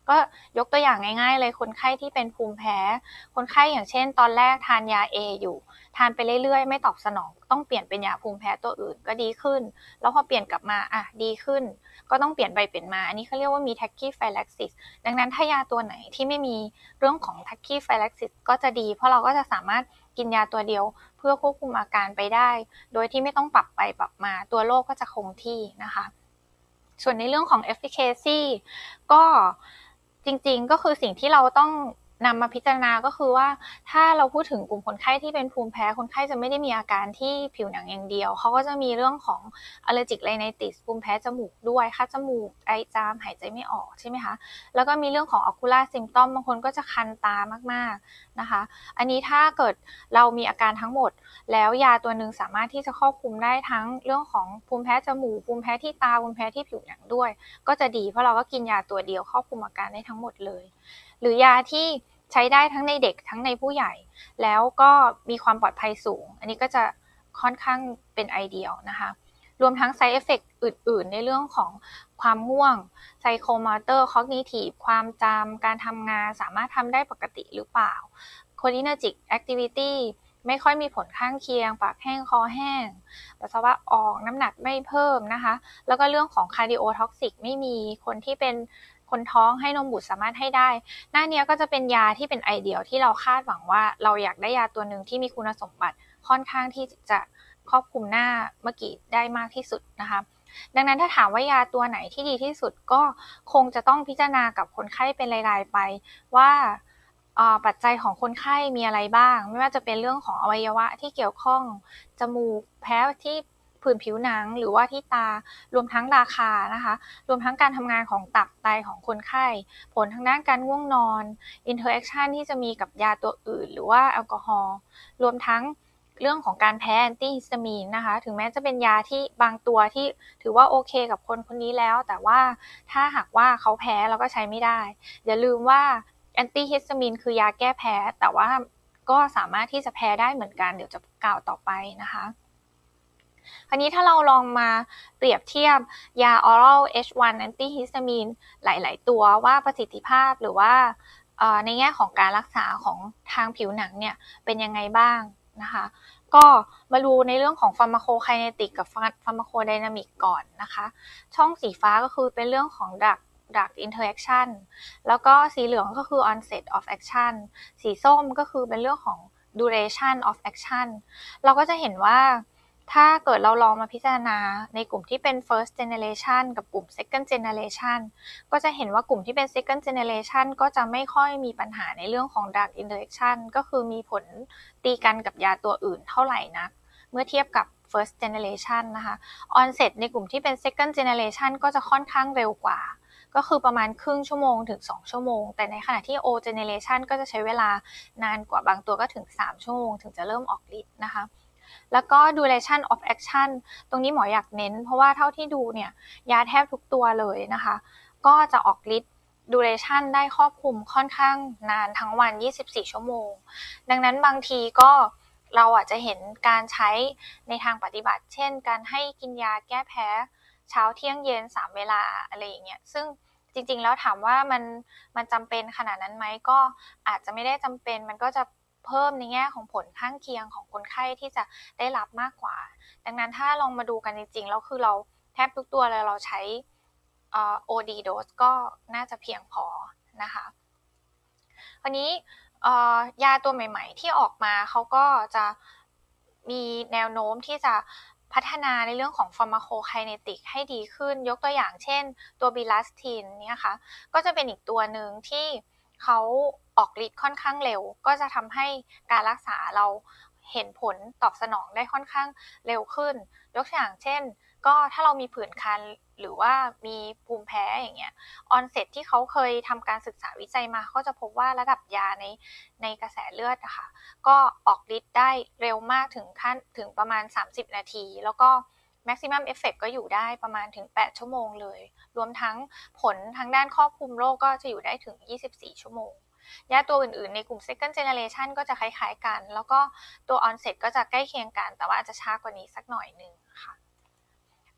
S3: ก็ยกตัวอย่างง่ายๆเลยคนไข้ที่เป็นภูมิแพ้คนไข้อย่างเช่นตอนแรกทานยา A อยู่ทานไปเรื่อยๆไม่ตอบสนองต้องเปลี่ยนเป็นยาภูมิแพ้ตัวอื่นก็ดีขึ้นแล้วพอเปลี่ยนกลับมาอ่ะดีขึ้นก็ต้องเปลี่ยนไปเปลี่ยนมาอันนี้เขาเรียกว่ามี tachyphylaxis ดังนั้นถ้ายาตัวไหนที่ไม่มีเรื่องของ tachyphylaxis ก็จะดีเพราะเราก็จะสามารถกินยาตัวเดียวเพื่อควบคุมอาการไปได้โดยที่ไม่ต้องปรับไปปรับมาตัวโรคก็จะคงที่นะคะส่วนในเรื่องของ efficacy ก็จริงๆก็คือสิ่งที่เราต้องนำมาพิจารณาก็คือว่าถ้าเราพูดถึงกลุ่มคนไข้ที่เป็นภูมิแพ้คนไข้จะไม่ได้มีอาการที่ผิวหนังอย่างเดียวเขาก็จะมีเรื่องของ allergic rhinitis ภูมิแพ้จมูกด้วยคัดจมูกไอจามหายใจไม่ออกใช่ไหมคะแล้วก็มีเรื่องของ ocular symptom บางคนก็จะคันตามากๆนะคะอันนี้ถ้าเกิดเรามีอาการทั้งหมดแล้วยาตัวหนึ่งสามารถที่จะครอบคลุมได้ทั้งเรื่องของภูมิแพ้จมูกภูมิแพ้ที่ตาภูมิแพ้ที่ผิวหนังด้วยก็จะดีเพราะเราก็กินยาตัวเดียวครอบคลุมอาการได้ทั้งหมดเลยหรือยาที่ใช้ได้ทั้งในเด็กทั้งในผู้ใหญ่แล้วก็มีความปลอดภัยสูงอันนี้ก็จะค่อนข้างเป็นไอเดียนะคะรวมทั้ง side effect อื่นๆในเรื่องของความง่วง psychomotor cognitive ความจำการทำงานสามารถทำได้ปกติหรือเปล่า cholinergic activity ไม่ค่อยมีผลข้างเคียงปากแห้งคอแห้งปัสสาวะออกน้ำหนักไม่เพิ่มนะคะแล้วก็เรื่องของ cardiotoxic ไม่มีคนที่เป็นคนท้องให้นมบุตรสามารถให้ได้หน้านี้ก็จะเป็นยาที่เป็นไอเดียที่เราคาดหวังว่าเราอยากได้ยาตัวหนึ่งที่มีคุณสมบัติค่อนข้างที่จะครอบคลุมหน้าเมื่อกี้ได้มากที่สุดนะคะดังนั้นถ้าถามว่ายาตัวไหนที่ดีที่สุดก็คงจะต้องพิจารณากับคนไข้เป็นรายๆไปว่าปัจจัยของคนไข้มีอะไรบ้างไม่ว่าจะเป็นเรื่องของอวัยวะที่เกี่ยวข้องจมูกแพ้ที่ผื่นผิวหนังหรือว่าที่ตารวมทั้งราคานะคะรวมทั้งการทำงานของตับไตของคนไข้ผลทางด้านการง่วงนอนอินเทอร์แอคชั่นที่จะมีกับยาตัวอื่นหรือว่าแอลกอฮอล์รวมทั้งเรื่องของการแพ้แอนตี้ฮิสตามีนนะคะถึงแม้จะเป็นยาที่บางตัวที่ถือว่าโอเคกับคนคนนี้แล้วแต่ว่าถ้าหากว่าเขาแพ้เราก็ใช้ไม่ได้อย่าลืมว่าแอนตี้ฮิสตามีนคือยาแก้แพ้แต่ว่าก็สามารถที่จะแพ้ได้เหมือนกันเดี๋ยวจะกล่าวต่อไปนะคะคราวนี้ถ้าเราลองมาเปรียบเทียบยา oral เอช วัน antihistamine หลายๆตัวว่าประสิทธิภาพหรือว่าในแง่ของการรักษาของทางผิวหนังเนี่ยเป็นยังไงบ้างนะคะก็มาดูในเรื่องของ pharmacokinetic กับ pharmacodynamic ก่อนนะคะช่องสีฟ้าก็คือเป็นเรื่องของ drug drug interaction แล้วก็สีเหลืองก็คือ onset of action สีส้มก็คือเป็นเรื่องของ duration of action เราก็จะเห็นว่าถ้าเกิดเราลองมาพิจารณาในกลุ่มที่เป็น first generation กับกลุ่ม second generation ก็จะเห็นว่ากลุ่มที่เป็น second generation ก็จะไม่ค่อยมีปัญหาในเรื่องของ drug interaction ก็คือมีผลตีกันกับยาตัวอื่นเท่าไหร่นักเมื่อเทียบกับ first generation นะคะ onset ในกลุ่มที่เป็น second generation ก็จะค่อนข้างเร็วกว่าก็คือประมาณครึ่งชั่วโมงถึงสองชั่วโมงแต่ในขณะที่ O generation ก็จะใช้เวลานานกว่าบางตัวก็ถึงสามชั่วโมงถึงจะเริ่มออกฤทธิ์นะคะแล้วก็ duration of action ตรงนี้หมออยากเน้นเพราะว่าเท่าที่ดูเนี่ยยาแทบทุกตัวเลยนะคะก็จะออกฤทธิ์ duration ได้ครอบคลุมค่อนข้างนานทั้งวันยี่สิบสี่ชั่วโมงดังนั้นบางทีก็เราอาจจะเห็นการใช้ในทางปฏิบัติเช่นการให้กินยาแก้แพ้เช้าเที่ยงเย็นสามเวลาอะไรอย่างเงี้ยซึ่งจริงๆแล้วถามว่ามันมันจำเป็นขนาดนั้นไหมก็อาจจะไม่ได้จำเป็นมันก็จะเพิ่มในแง่ของผลข้างเคียงของคนไข้ที่จะได้รับมากกว่าดังนั้นถ้าลองมาดูกันจริงๆแล้วคือเราแทบทุกตัวเลยเราใช้เอ่อ โอ ดี dose ก็น่าจะเพียงพอนะคะวันนี้เอ่อยาตัวใหม่ๆที่ออกมาเขาก็จะมีแนวโน้มที่จะพัฒนาในเรื่องของ pharmacokinetic ให้ดีขึ้นยกตัวอย่างเช่นตัวบิลาสตินเนี่ยค่ะก็จะเป็นอีกตัวหนึ่งที่เขาออกฤทธิ์ค่อนข้างเร็วก็จะทำให้การรักษาเราเห็นผลตอบสนองได้ค่อนข้างเร็วขึ้นยกตัวอย่างเช่นก็ถ้าเรามีผื่นคันหรือว่ามีภูมิแพ้อย่างเงี้ยออนเซ็ตที่เขาเคยทำการศึกษาวิจัยมาก็จะพบว่าระดับยาในในกระแสเลือดนะคะก็ออกฤทธิ์ได้เร็วมากถึงขั้นถึงประมาณสามสิบนาทีแล้วก็ maximum effect ก็อยู่ได้ประมาณถึงแปดชั่วโมงเลยรวมทั้งผลทางด้านครอบคลุมโรคก็จะอยู่ได้ถึงยี่สิบสี่ชั่วโมงยาตัวอื่นๆในกลุ่ม second generation ก็จะคล้ายๆกันแล้วก็ตัว onset ก็จะใกล้เคียงกันแต่ว่าอาจจะช้ากว่านี้สักหน่อยนึงค่ะ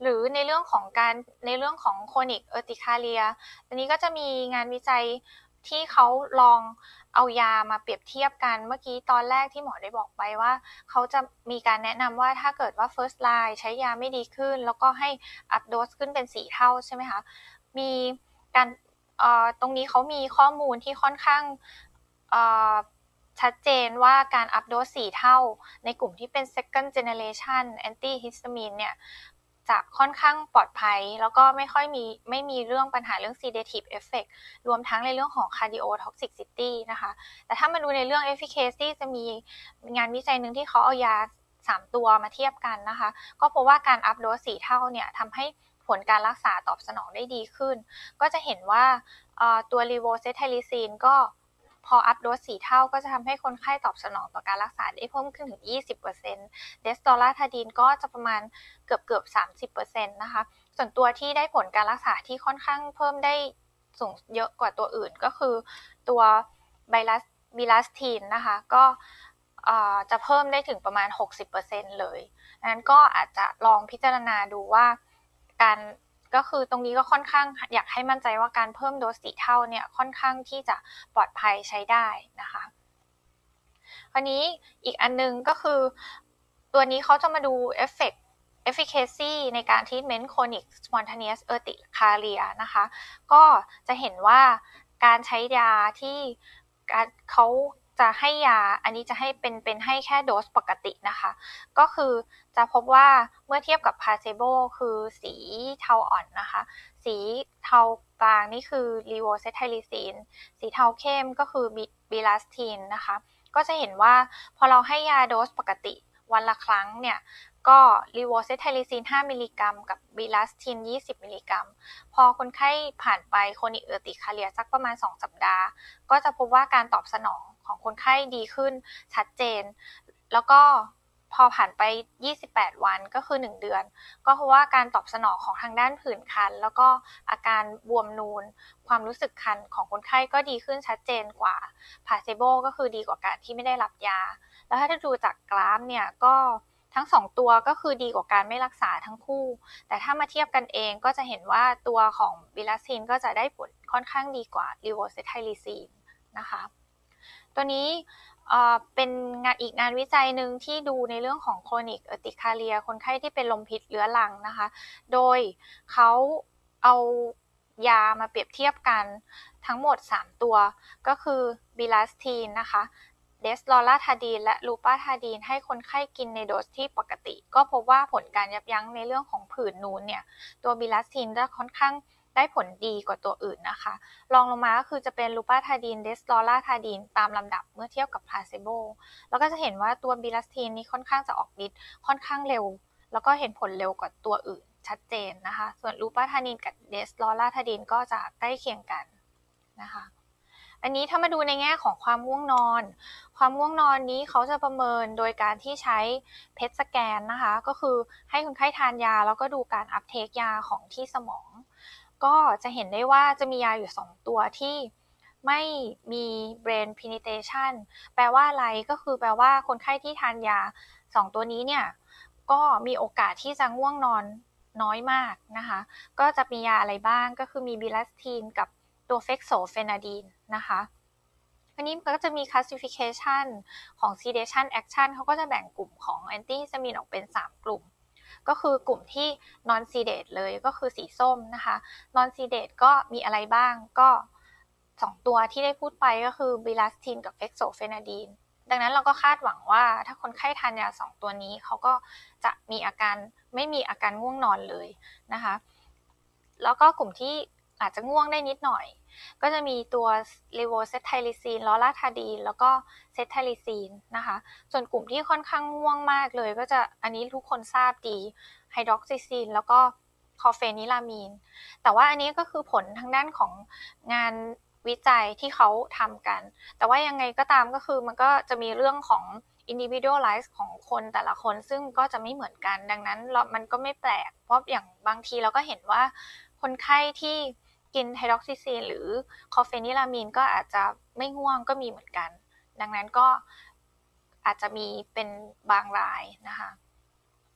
S3: หรือในเรื่องของการในเรื่องของ chronic urticaria อันนี้ก็จะมีงานวิจัยที่เขาลองเอายามาเปรียบเทียบกันเมื่อกี้ตอนแรกที่หมอได้บอกไปว่าเขาจะมีการแนะนำว่าถ้าเกิดว่า first line ใช้ยาไม่ดีขึ้นแล้วก็ให้ up dose ขึ้นเป็นสี่เท่าใช่ไหมคะมีการเอ่อตรงนี้เขามีข้อมูลที่ค่อนข้างเอ่อชัดเจนว่าการ up dose สี่เท่าในกลุ่มที่เป็น second generation antihistamine เนี่ยจะค่อนข้างปลอดภัยแล้วก็ไม่ค่อยมีไม่มีเรื่องปัญหาเรื่อง sedative effect รวมทั้งในเรื่องของ cardiotoxicity นะคะแต่ถ้ามาดูในเรื่อง efficacy จะมีงานวิจัยหนึ่งที่เขาเอายาสามตัวมาเทียบกันนะคะก็พบว่าการ up dose สี่เท่าเนี่ยทำให้ผลการรักษาตอบสนองได้ดีขึ้นก็จะเห็นว่าตัว levocetirizine ก็พอ up dose สี่เท่าก็จะทำให้คนไข้ตอบสนองต่อการรักษาได้เพิ่มขึ้นถึง ยี่สิบเปอร์เซ็นต์ desloratadine ก็จะประมาณเกือบเกือบ สามสิบเปอร์เซ็นต์ นะคะส่วนตัวที่ได้ผลการรักษาที่ค่อนข้างเพิ่มได้สูงเยอะกว่าตัวอื่นก็คือตัวไบลัสบิลัสทีนนะคะก็จะเพิ่มได้ถึงประมาณ หกสิบเปอร์เซ็นต์ เลยนั้นก็อาจจะลองพิจารณาดูว่าการก็คือตรงนี้ก็ค่อนข้างอยากให้มั่นใจว่าการเพิ่มโดสสี่เท่าเนี่ยค่อนข้างที่จะปลอดภัยใช้ได้นะคะคราวนี้อีกอันนึงก็คือตัวนี้เขาจะมาดู effect efficacy ในการ treatment chronic spontaneous urticaria นะคะก็จะเห็นว่าการใช้ยาที่การเขาจะให้ยาอันนี้จะให้เป็นเป็นให้แค่โดสปกตินะคะก็คือจะพบว่าเมื่อเทียบกับ placebo คือสีเทาอ่อนนะคะสีเทากลางนี่คือ levocetirizine สีเทาเข้มก็คือ bilastine นะคะก็จะเห็นว่าพอเราให้ยาโดสปกติวันละครั้งเนี่ยก็ levocetirizine ห้ามิลลิกรัมกับ bilastine ยี่สิบมิลลิกรัมพอคนไข้ผ่านไป chronic urticaria สักประมาณสองสัปดาห์ก็จะพบว่าการตอบสนองของคนไข้ดีขึ้นชัดเจนแล้วก็พอผ่านไปยี่สิบแปดวันก็คือหนึ่งเดือนก็เพราะว่าการตอบสนองของทางด้านผื่นคันแล้วก็อาการบวมนูนความรู้สึกคันของคนไข้ก็ดีขึ้นชัดเจนกว่า placebo ก็คือดีกว่าการที่ไม่ได้รับยาแล้วถ้าดูจากกราฟเนี่ยก็ทั้งสองตัวก็คือดีกว่าการไม่รักษาทั้งคู่แต่ถ้ามาเทียบกันเองก็จะเห็นว่าตัวของบิลัสซีนก็จะได้ผลค่อนข้างดีกว่า levocetirizine นะคะตัวนี้เป็นงานอีกงานวิจัยหนึ่งที่ดูในเรื่องของ chronic urticaria คนไข้ที่เป็นลมพิษเรื้อรังนะคะโดยเขาเอายามาเปรียบเทียบกันทั้งหมดสามตัวก็คือบิลัสทีนนะคะเดสลอราทาดีนและลูปาทาดีนให้คนไข้กินในโดสที่ปกติก็พบว่าผลการยับยั้งในเรื่องของผื่นนูนเนี่ยตัวบิลัสทีนจะค่อนข้างได้ผลดีกว่าตัวอื่นนะคะรองลงมาก็คือจะเป็นลูปาทาดีนเดสลอราทาดีนตามลำดับเมื่อเทียบกับพลาเซโบแล้วก็จะเห็นว่าตัวบิลัสทีนนี้ค่อนข้างจะออกฤทธิ์ค่อนข้างเร็วแล้วก็เห็นผลเร็วกว่าตัวอื่นชัดเจนนะคะส่วนลูปาทาดีนกับเดสลอราทาดีนก็จะใกล้เคียงกันนะคะอันนี้ถ้ามาดูในแง่ของความง่วงนอนความง่วงนอนนี้เขาจะประเมินโดยการที่ใช้เพทสแกนนะคะก็คือให้คนไข้ทานยาแล้วก็ดูการอัพเทคยาของที่สมองก็จะเห็นได้ว่าจะมียาอยู่สองตัวที่ไม่มี brain penetration แปลว่าอะไรก็คือแปลว่าคนไข้ที่ทานยาสองตัวนี้เนี่ยก็มีโอกาสที่จะง่วงนอนน้อยมากนะคะก็จะมียาอะไรบ้างก็คือมีบิลัสทีนกับตัวเฟกโซเฟนาดีนนะคะอันนี้ก็จะมี classification ของ sedation action เขาก็จะแบ่งกลุ่มของ antihistamine ออกเป็นสามกลุ่มก็คือกลุ่มที่ non sedate เลยก็คือสีส้มนะคะ non sedate ก็มีอะไรบ้างก็สองตัวที่ได้พูดไปก็คือบิลัสทีนกับเฟกโซเฟนาดีนดังนั้นเราก็คาดหวังว่าถ้าคนไข้ทานยาสองตัวนี้เขาก็จะมีอาการไม่มีอาการง่วงนอนเลยนะคะแล้วก็กลุ่มที่อาจจะง่วงได้นิดหน่อยก็จะมีตัว levocetirizine ลอราทาดีนแล้วก็เซทาริซีนนะคะส่วนกลุ่มที่ค่อนข้างง่วงมากเลยก็จะอันนี้ทุกคนทราบดีไฮดรอกซิซีนแล้วก็คอเฟนิลามีนแต่ว่าอันนี้ก็คือผลทางด้านของงานวิจัยที่เขาทำกันแต่ว่ายังไงก็ตามก็คือมันก็จะมีเรื่องของ individualize ของคนแต่ละคนซึ่งก็จะไม่เหมือนกันดังนั้นมันก็ไม่แปลกเพราะอย่างบางทีเราก็เห็นว่าคนไข้ที่กินไฮดรอกซิซีนหรือคอเฟนิลามีนก็อาจจะไม่ง่วงก็มีเหมือนกันดังนั้นก็อาจจะมีเป็นบางรายนะคะ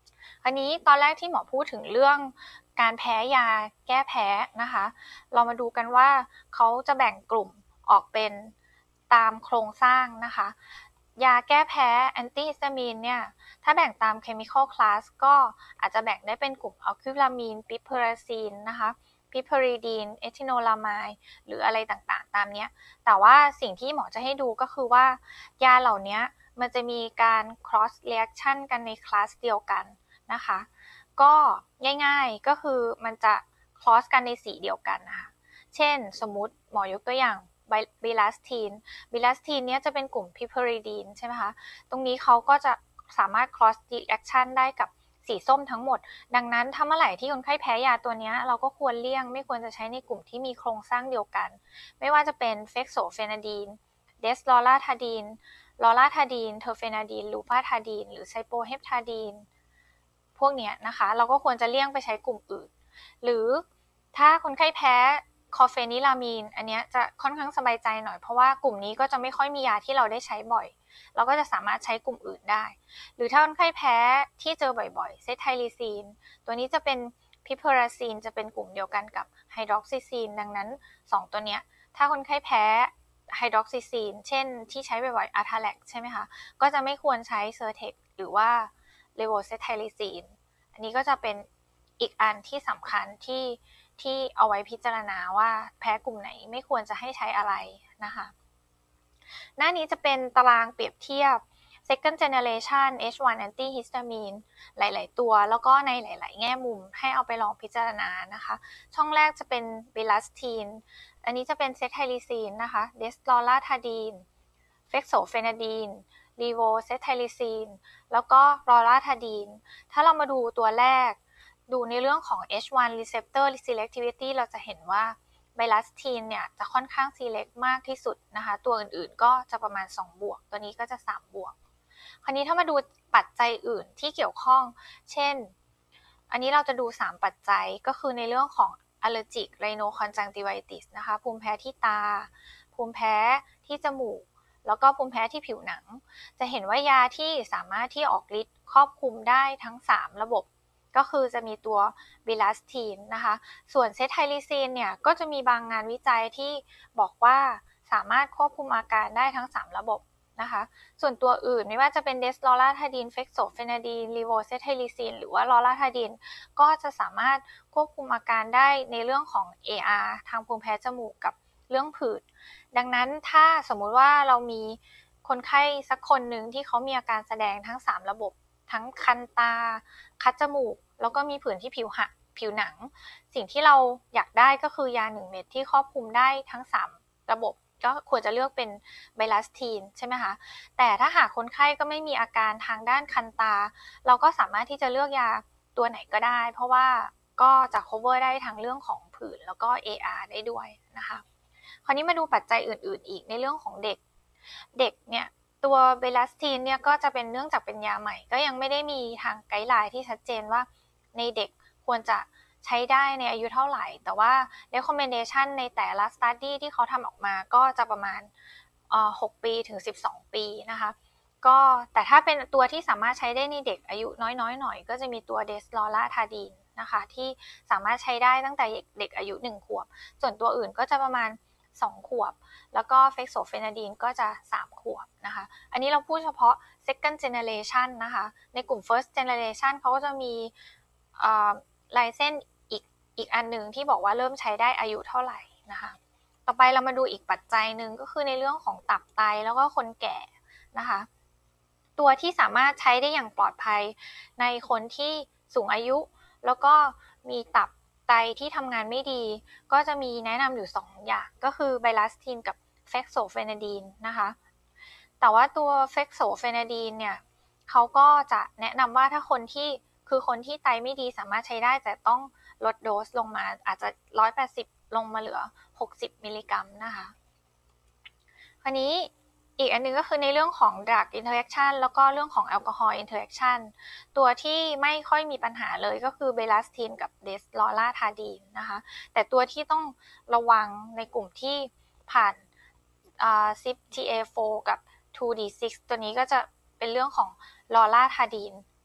S3: อันนี้ตอนแรกที่หมอพูดถึงเรื่องการแพ้ยาแก้แพ้นะคะเรามาดูกันว่าเขาจะแบ่งกลุ่มออกเป็นตามโครงสร้างนะคะยาแก้แพ้แอนตี้ฮิสตามีนเนี่ยถ้าแบ่งตาม chemical class ก็อาจจะแบ่งได้เป็นกลุ่มอัลคิลามีนปิเพราซีนนะคะพิพาริดีนเอทิโนลามายหรืออะไรต่างๆตามนี้แต่ว่าสิ่งที่หมอจะให้ดูก็คือว่ายาเหล่านี้มันจะมีการ cross reaction กันในคลาสเดียวกันนะคะก็ง่ายๆก็คือมันจะ cross กันในสีเดียวกันนะคะเช่นสมมุติหมอยกตัวอย่างบิลาสทีนบิลาสทีนเนี้ยจะเป็นกลุ่มพิพาริดีนใช่ไหมคะตรงนี้เขาก็จะสามารถ cross reaction ได้กับสีส้มทั้งหมดดังนั้นถ้าเมื่อไหร่ที่คนไข้แพ้ยาตัวนี้เราก็ควรเลี่ยงไม่ควรจะใช้ในกลุ่มที่มีโครงสร้างเดียวกันไม่ว่าจะเป็นเฟกโซเฟนาดีนเดสลอราทาดีนลอราทาดีนเทอร์เฟนาดีนลูปาทาดีนหรือไซโปเฮปทาดีนพวกนี้นะคะเราก็ควรจะเลี่ยงไปใช้กลุ่มอื่นหรือถ้าคนไข้แพ้คอเฟนิลามีนอันนี้จะค่อนข้างสบายใจหน่อยเพราะว่ากลุ่มนี้ก็จะไม่ค่อยมียาที่เราได้ใช้บ่อยเราก็จะสามารถใช้กลุ่มอื่นได้หรือถ้าคนไข้แพ้ที่เจอบ่อยๆเซทไทลิซีนตัวนี้จะเป็นพิเพราซีนจะเป็นกลุ่มเดียวกันกับไฮดรอกซิซีนดังนั้นสองตัวเนี้ยถ้าคนไข้แพ้ไฮดรอกซิซีนเช่นที่ใช้บ่อยๆอาร์ทาแลกใช่ไหมคะก็จะไม่ควรใช้เซอร์เทคหรือว่าเลโวเซทไทลิซีนอันนี้ก็จะเป็นอีกอันที่สำคัญที่ที่เอาไว้พิจารณาว่าแพ้กลุ่มไหนไม่ควรจะให้ใช้อะไรนะคะหน้านี้จะเป็นตารางเปรียบเทียบ second generation เอช วัน antihistamine หลายๆตัวแล้วก็ในหลายๆแง่มุมให้เอาไปลองพิจารณานะคะช่องแรกจะเป็นเบลาสทีนอันนี้จะเป็นเซทไทลิซีนนะคะเดสลอราทาดีนเฟกโซเฟนาดีนลีโวเซทไทลิซีนแล้วก็ลอราทาดีนถ้าเรามาดูตัวแรกดูในเรื่องของ เอช วัน receptor selectivity เราจะเห็นว่าไบลัสทีนเนี่ยจะค่อนข้าง select มากที่สุดนะคะตัวอื่นๆก็จะประมาณสองบวกตัวนี้ก็จะสามบวกคราวนี้ถ้ามาดูปัจจัยอื่นที่เกี่ยวข้องเช่นอันนี้เราจะดูสามปัจจัยก็คือในเรื่องของ allergic rhinoconjunctivitis นะคะภูมิแพ้ที่ตาภูมิแพ้ที่จมูกแล้วก็ภูมิแพ้ที่ผิวหนังจะเห็นว่ายาที่สามารถที่ออกฤทธิ์ครอบคลุมได้ทั้งสามระบบก็คือจะมีตัวบิลาสทีนนะคะส่วนเซทไทลิซีนเนี่ยก็จะมีบางงานวิจัยที่บอกว่าสามารถควบคุมอาการได้ทั้งสามระบบนะคะส่วนตัวอื่นไม่ว่าจะเป็นเดสลอราทาดีนเฟกโซเฟนาดีนลีโวเซทไทลิซีนหรือว่าลอราทาดีนก็จะสามารถควบคุมอาการได้ในเรื่องของ เอ อาร์ ทางภูมิแพ้จมูกกับเรื่องผื่นดังนั้นถ้าสมมุติว่าเรามีคนไข้สักคนหนึ่งที่เขามีอาการแสดงทั้งสามระบบทั้งคันตาคัดจมูกแล้วก็มีผื่นที่ผิวหะผิวหนังสิ่งที่เราอยากได้ก็คือยาหนึ่งเม็ดที่ครอบคลุมได้ทั้งสามระบบก็ควรจะเลือกเป็นไบลัสทีนใช่ไหมคะแต่ถ้าหากคนไข้ก็ไม่มีอาการทางด้านคันตาเราก็สามารถที่จะเลือกยาตัวไหนก็ได้เพราะว่าก็จะ cover ได้ทั้งเรื่องของผื่นแล้วก็ เอ อาร์ ได้ด้วยนะคะคราวนี้มาดูปัจจัยอื่นๆอีกในเรื่องของเด็กเด็กเนี่ยตัวเบลาสทีนเนี่ยก็จะเป็นเนื่องจากเป็นยาใหม่ก็ยังไม่ได้มีทางไกด์ไลน์ที่ชัดเจนว่าในเด็กควรจะใช้ได้ในอายุเท่าไหร่แต่ว่า recommendation ในแต่ละ study ที่เขาทำออกมาก็จะประมาณเอ่อหกปีถึงสิบสองปีนะคะก็แต่ถ้าเป็นตัวที่สามารถใช้ได้ในเด็กอายุน้อยๆหน่อยก็จะมีตัวเดสลอราทาดีนนะคะที่สามารถใช้ได้ตั้งแต่เด็กอายุหนึ่งขวบส่วนตัวอื่นก็จะประมาณสองขวบแล้วก็เฟกโซเฟนาดีนก็จะสามขวบนะคะอันนี้เราพูดเฉพาะ second generation นะคะในกลุ่ม first generation เขาก็จะมีลายเส้นอีกอีกอันหนึ่งที่บอกว่าเริ่มใช้ได้อายุเท่าไหร่นะคะต่อไปเรามาดูอีกปัจจัยหนึ่งก็คือในเรื่องของตับไตแล้วก็คนแก่นะคะตัวที่สามารถใช้ได้อย่างปลอดภัยในคนที่สูงอายุแล้วก็มีตับไตที่ทำงานไม่ดีก็จะมีแนะนำอยู่สองอย่างก็คือไบลัสทีนกับเฟกโซเฟนาดีนนะคะแต่ว่าตัวเฟกโซเฟนาดีนเนี่ยเขาก็จะแนะนำว่าถ้าคนที่คือคนที่ไตไม่ดีสามารถใช้ได้แต่ต้องลดโดสลงมาอาจจะหนึ่งร้อยแปดสิบลงมาเหลือหกสิบมิลลิกรัมนะคะคราวนี้อีกอันนึงก็คือในเรื่องของ drug interaction แล้วก็เรื่องของแอลกอฮอล์ interaction ตัวที่ไม่ค่อยมีปัญหาเลยก็คือเบลาสทีนกับเดสลอราทาดีนนะคะแต่ตัวที่ต้องระวังในกลุ่มที่ผ่าน ซี ไอ พี ที เอ โฟร์ กับ ทู ดี ซิกซ์ ตัวนี้ก็จะเป็นเรื่องของลอราทาดีน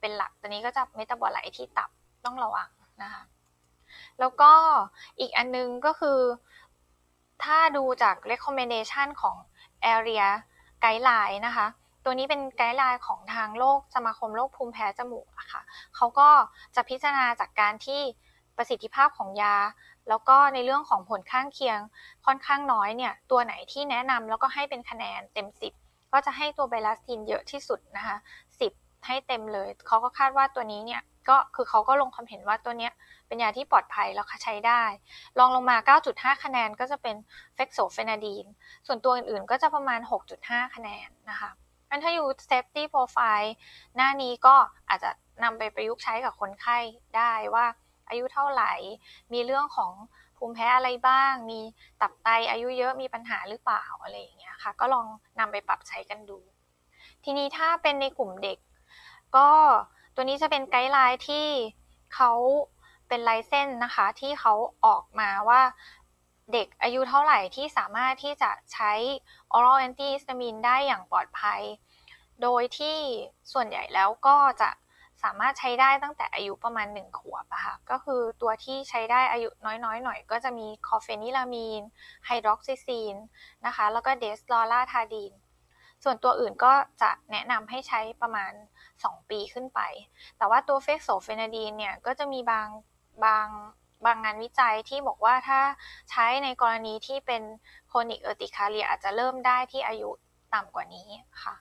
S3: เป็นหลักตัวนี้ก็จะเมตาบอไลต์ที่ตับต้องระวังนะคะแล้วก็อีกอันนึงก็คือถ้าดูจาก recommendation ของ area guideline นะคะตัวนี้เป็นไกด์ไลน์ของทางโรคสมาคมโรคภูมิแพ้จมูกอะค่ะเขาก็จะพิจารณาจากการที่ประสิทธิภาพของยาแล้วก็ในเรื่องของผลข้างเคียงค่อนข้างน้อยเนี่ยตัวไหนที่แนะนำแล้วก็ให้เป็นคะแนนเต็มสิบก็จะให้ตัวไบลัสทินเยอะที่สุดนะคะสิบให้เต็มเลยเขาก็คาดว่าตัวนี้เนี่ยก็คือเขาก็ลงความเห็นว่าตัวเนี้ยเป็นยาที่ปลอดภัยแล้วใช้ได้ลองลงมา เก้าจุดห้า คะแนนก็จะเป็นเฟกโซเฟนาดีนส่วนตัวอื่นๆก็จะประมาณ หกจุดห้า คะแนนนะคะอันถ้าอยู่ safety profile หน้านี้ก็อาจจะนำไปประยุกต์ใช้กับคนไข้ได้ว่าอายุเท่าไหร่มีเรื่องของภูมิแพ้อะไรบ้างมีตับไตอายุเยอะมีปัญหาหรือเปล่าอะไรอย่างเงี้ยค่ะก็ลองนำไปปรับใช้กันดูทีนี้ถ้าเป็นในกลุ่มเด็กก็ตัวนี้จะเป็นไกด์ไลน์ที่เขาเป็นไลเซนส์นะคะที่เขาออกมาว่าเด็กอายุเท่าไหร่ที่สามารถที่จะใช้ oral antihistamine ได้อย่างปลอดภัยโดยที่ส่วนใหญ่แล้วก็จะสามารถใช้ได้ตั้งแต่อายุประมาณหนึ่งขวบอะค่ะก็คือตัวที่ใช้ได้อายุน้อยๆหน่อยก็จะมีคอร์เฟนิลามีนไฮดรอกซิซีนนะคะแล้วก็เดสลอราทาดีนส่วนตัวอื่นก็จะแนะนำให้ใช้ประมาณสองปีขึ้นไปแต่ว่าตัวเฟกโซเฟนาดีนเนี่ยก็จะมีบางบางบางงานวิจัยที่บอกว่าถ้าใช้ในกรณีที่เป็นโครนิกเออร์ติคาเรียอาจจะเริ่มได้ที่อายุต่ำกว่านี้ค่ะ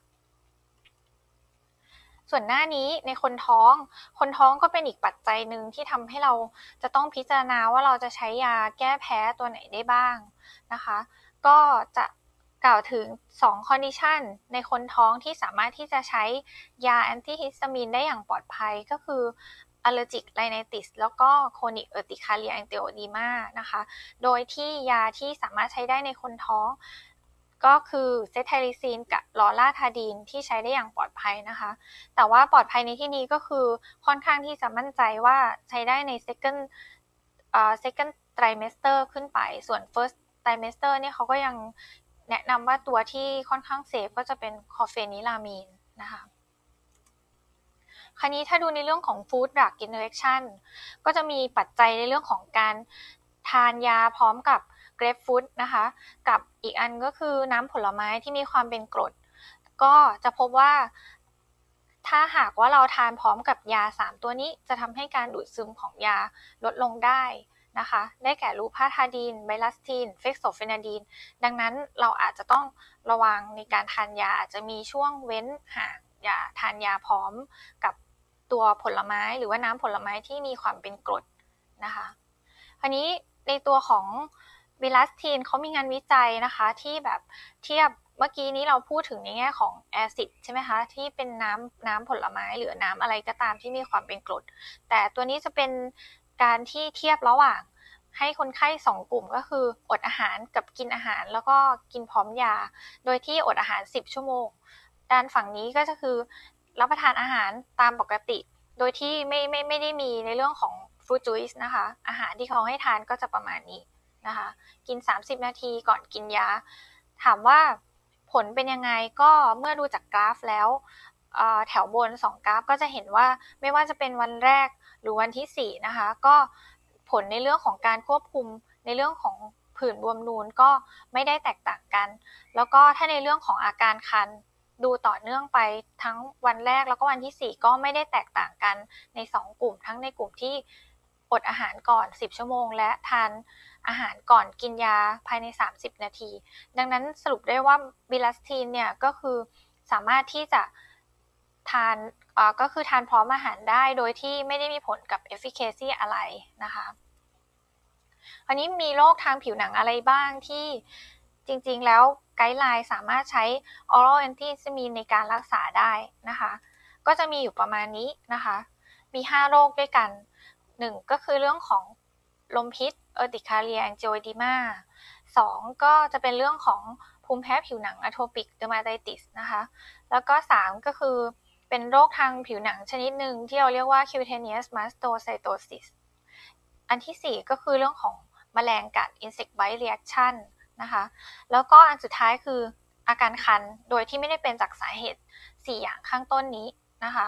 S3: ส่วนหน้านี้ในคนท้องคนท้องก็เป็นอีกปัจจัยหนึ่งที่ทำให้เราจะต้องพิจารณาว่าเราจะใช้ยาแก้แพ้ตัวไหนได้บ้างนะคะก็จะกล่าวถึงสอง condition ในคนท้องที่สามารถที่จะใช้ยาแอนตี้ฮิสตามีนได้อย่างปลอดภัยก็คือ allergic rhinitis แล้วก็ chronic urticaria angioedema นะคะโดยที่ยาที่สามารถใช้ได้ในคนท้องก็คือเซทไทริซีนกับลอราทาดีนที่ใช้ได้อย่างปลอดภัยนะคะแต่ว่าปลอดภัยในที่นี้ก็คือค่อนข้างที่จะมั่นใจว่าใช้ได้ใน second เอ่อ second trimester ขึ้นไปส่วน first trimester เนี่ยเขาก็ยังแนะนำว่าตัวที่ค่อนข้างเซฟก็จะเป็นคอร์เฟนิลามีนนะคะคราวนี้ถ้าดูในเรื่องของ food drug interaction ก็จะมีปัจจัยในเรื่องของการทานยาพร้อมกับเกรปฟรุตนะคะกับอีกอันก็คือน้ำผลไม้ที่มีความเป็นกรดก็จะพบว่าถ้าหากว่าเราทานพร้อมกับยาสามตัวนี้จะทำให้การดูดซึมของยาลดลงได้นะคะได้แก่ลูพาทาดีนไบลัสทินเฟกโซเฟนาดีนดังนั้นเราอาจจะต้องระวังในการทานยาอาจจะมีช่วงเว้นห่างยาทานยาพร้อมกับตัวผลไม้หรือว่าน้ำผลไม้ที่มีความเป็นกรดนะคะคราวนี้ในตัวของไบลัสทินเขามีงานวิจัยนะคะที่แบบเทียบเมื่อกี้นี้เราพูดถึงในแง่ของแอซิดใช่ไหมคะที่เป็นน้ำน้ำผลไม้หรือน้ำอะไรก็ตามที่มีความเป็นกรดแต่ตัวนี้จะเป็นการที่เทียบระหว่างให้คนไข้สองกลุ่มก็คืออดอาหารกับกินอาหารแล้วก็กินพร้อมยาโดยที่อดอาหารสิบชั่วโมงด้านฝั่งนี้ก็จะคือรับประทานอาหารตามปกติโดยที่ไม่ไม่ไม่ได้มีในเรื่องของฟรุตจูสนะคะอาหารที่เขาให้ทานก็จะประมาณนี้นะคะกินสามสิบนาทีก่อนกินยาถามว่าผลเป็นยังไงก็เมื่อดูจากกราฟแล้วแถวบนสองกราฟก็จะเห็นว่าไม่ว่าจะเป็นวันแรกหรือวันที่สี่นะคะก็ผลในเรื่องของการควบคุมในเรื่องของผื่นบวมนูนก็ไม่ได้แตกต่างกันแล้วก็ถ้าในเรื่องของอาการคันดูต่อเนื่องไปทั้งวันแรกแล้วก็วันที่สี่ก็ไม่ได้แตกต่างกันในสองกลุ่มทั้งในกลุ่มที่อดอาหารก่อนสิบชั่วโมงและทานอาหารก่อนกินยาภายในสามสิบนาทีดังนั้นสรุปได้ว่าบิลัสทีนเนี่ยก็คือสามารถที่จะทานก็คือทานพร้อมอาหารได้โดยที่ไม่ได้มีผลกับ efficacy อะไรนะคะอันนี้มีโรคทางผิวหนังอะไรบ้างที่จริงๆแล้วไกด์ไลน์สามารถใช้ oral antihistamine ในการรักษาได้นะคะก็จะมีอยู่ประมาณนี้นะคะมีห้าโรคด้วยกันหนึ่งก็คือเรื่องของลมพิษ urticaria angioedema สองก็จะเป็นเรื่องของภูมิแพ้ผิวหนัง atopic dermatitis นะคะแล้วก็สามก็คือเป็นโรคทางผิวหนังชนิดหนึ่งที่เราเรียกว่า cutaneous mastocytosis อันที่สี่ก็คือเรื่องของแมลงกัด insect bite reaction นะคะแล้วก็อันสุดท้ายคืออาการคันโดยที่ไม่ได้เป็นจากสาเหตุสี่อย่างข้างต้นนี้นะคะ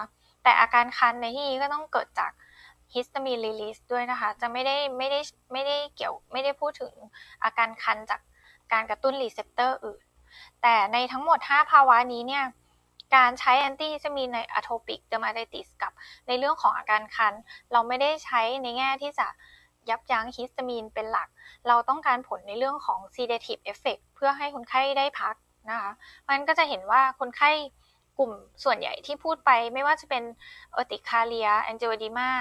S3: แต่อาการคันในที่นี้ก็ต้องเกิดจากฮิสตามีนรีลีสด้วยนะคะจะไม่ได้ไม่ได้ไม่ได้เกี่ยวไม่ได้พูดถึงอาการคันจากการกระตุ้นรีเซปเตอร์อื่นแต่ในทั้งหมดห้าภาวะนี้เนี่ยการใช้แอนตี้ฮิสตามีนในอะโทปิกเดอร์มาไทติสกับในเรื่องของอาการคันเราไม่ได้ใช้ในแง่ที่จะยับยั้งฮิสตามีนเป็นหลักเราต้องการผลในเรื่องของ sedative effect เพื่อให้คนไข้ได้พักนะคะมันก็จะเห็นว่าคนไข้กลุ่มส่วนใหญ่ที่พูดไปไม่ว่าจะเป็นเออร์ติคาเลียแองจิโอดีมา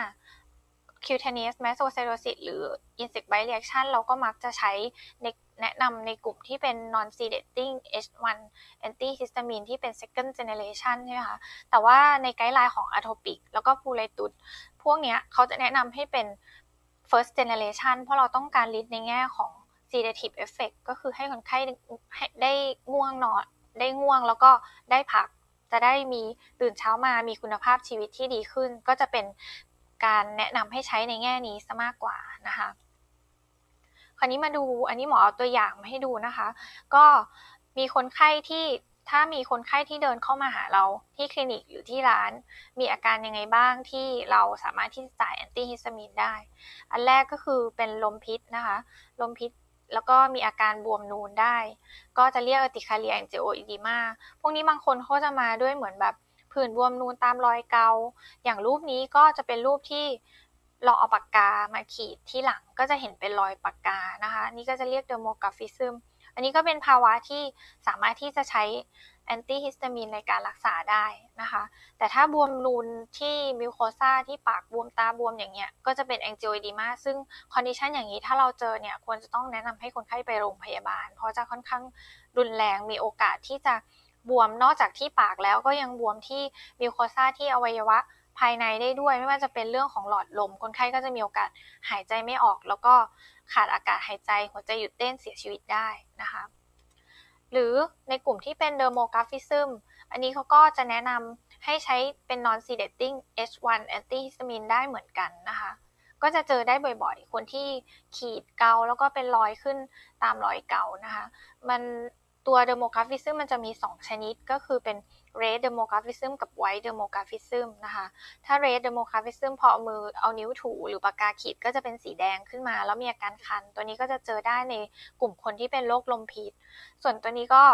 S3: cutaneous mastocytosis หรือ insect bite reaction เราก็มักจะใช้ในแนะนำในกลุ่มที่เป็น non sedating เอช วัน antihistamine ที่เป็น second generation ใช่ไหมคะแต่ว่าในไกด์ไลน์ของ atopic แล้วก็ pruritus พวกนี้เขาจะแนะนำให้เป็น first generation เพราะเราต้องการ lead ในแง่ของ sedative effect ก็คือให้คนไข้ได้ง่วงนอนได้ง่วงแล้วก็ได้พักจะได้มีตื่นเช้ามามีคุณภาพชีวิตที่ดีขึ้นก็จะเป็นการแนะนำให้ใช้ในแง่นี้ซะมากกว่านะคะคราวนี้มาดูอันนี้หมอเอาตัวอย่างมาให้ดูนะคะก็มีคนไข้ที่ถ้ามีคนไข้ที่เดินเข้ามาหาเราที่คลินิกหรือที่ร้านมีอาการยังไงบ้างที่เราสามารถที่จะจ่ายแอนตี้ฮิสตามีนได้อันแรกก็คือเป็นลมพิษนะคะลมพิษแล้วก็มีอาการบวมนูนได้ก็จะเรียกเออร์ติคาเลียแองจิโออีดีมาพวกนี้บางคนเขาจะมาด้วยเหมือนแบบผื่นบวมนูนตามรอยเกาอย่างรูปนี้ก็จะเป็นรูปที่ลองเอาปากกามาขีดที่หลังก็จะเห็นเป็นรอยปากกานะคะนี่ก็จะเรียกเดอร์โมกราฟิซึมอันนี้ก็เป็นภาวะที่สามารถที่จะใช้แอนตี้ฮิสตามีนในการรักษาได้นะคะแต่ถ้าบวมนูนที่มิวโคซ่าที่ปากบวมตาบวมอย่างเงี้ยก็จะเป็นแองจิโออีดีมาซึ่งคอนดิชันอย่างนี้ถ้าเราเจอเนี่ยควรจะต้องแนะนำให้คนไข้ไปโรงพยาบาลเพราะจะค่อนข้างรุนแรงมีโอกาสที่จะบวมนอกจากที่ปากแล้วก็ยังบวมที่มิวโคซ่าที่อวัยวะภายในได้ด้วยไม่ว่าจะเป็นเรื่องของหลอดลมคนไข้ก็จะมีโอกาสหายใจไม่ออกแล้วก็ขาดอากาศหายใจหัวใจหยุดเต้นเสียชีวิตได้นะคะหรือในกลุ่มที่เป็นเดอร์โมกราฟิซึมอันนี้เขาก็จะแนะนำให้ใช้เป็น non sedating เอช วัน antihistamine ได้เหมือนกันนะคะก็จะเจอได้บ่อยๆคนที่ขีดเกาแล้วก็เป็นรอยขึ้นตามรอยเกานะคะมันตัวเดอร์โมกราฟิซึมมันจะมีสองชนิดก็คือเป็น red dermographism กับ white dermographism นะคะถ้า red dermographism พอเอามือเอานิ้วถูหรือปากกาขีดก็จะเป็นสีแดงขึ้นมาแล้วมีอาการคันตัวนี้ก็จะเจอได้ในกลุ่มคนที่เป็นโรคลมพิษส่วนตัวนี้ก็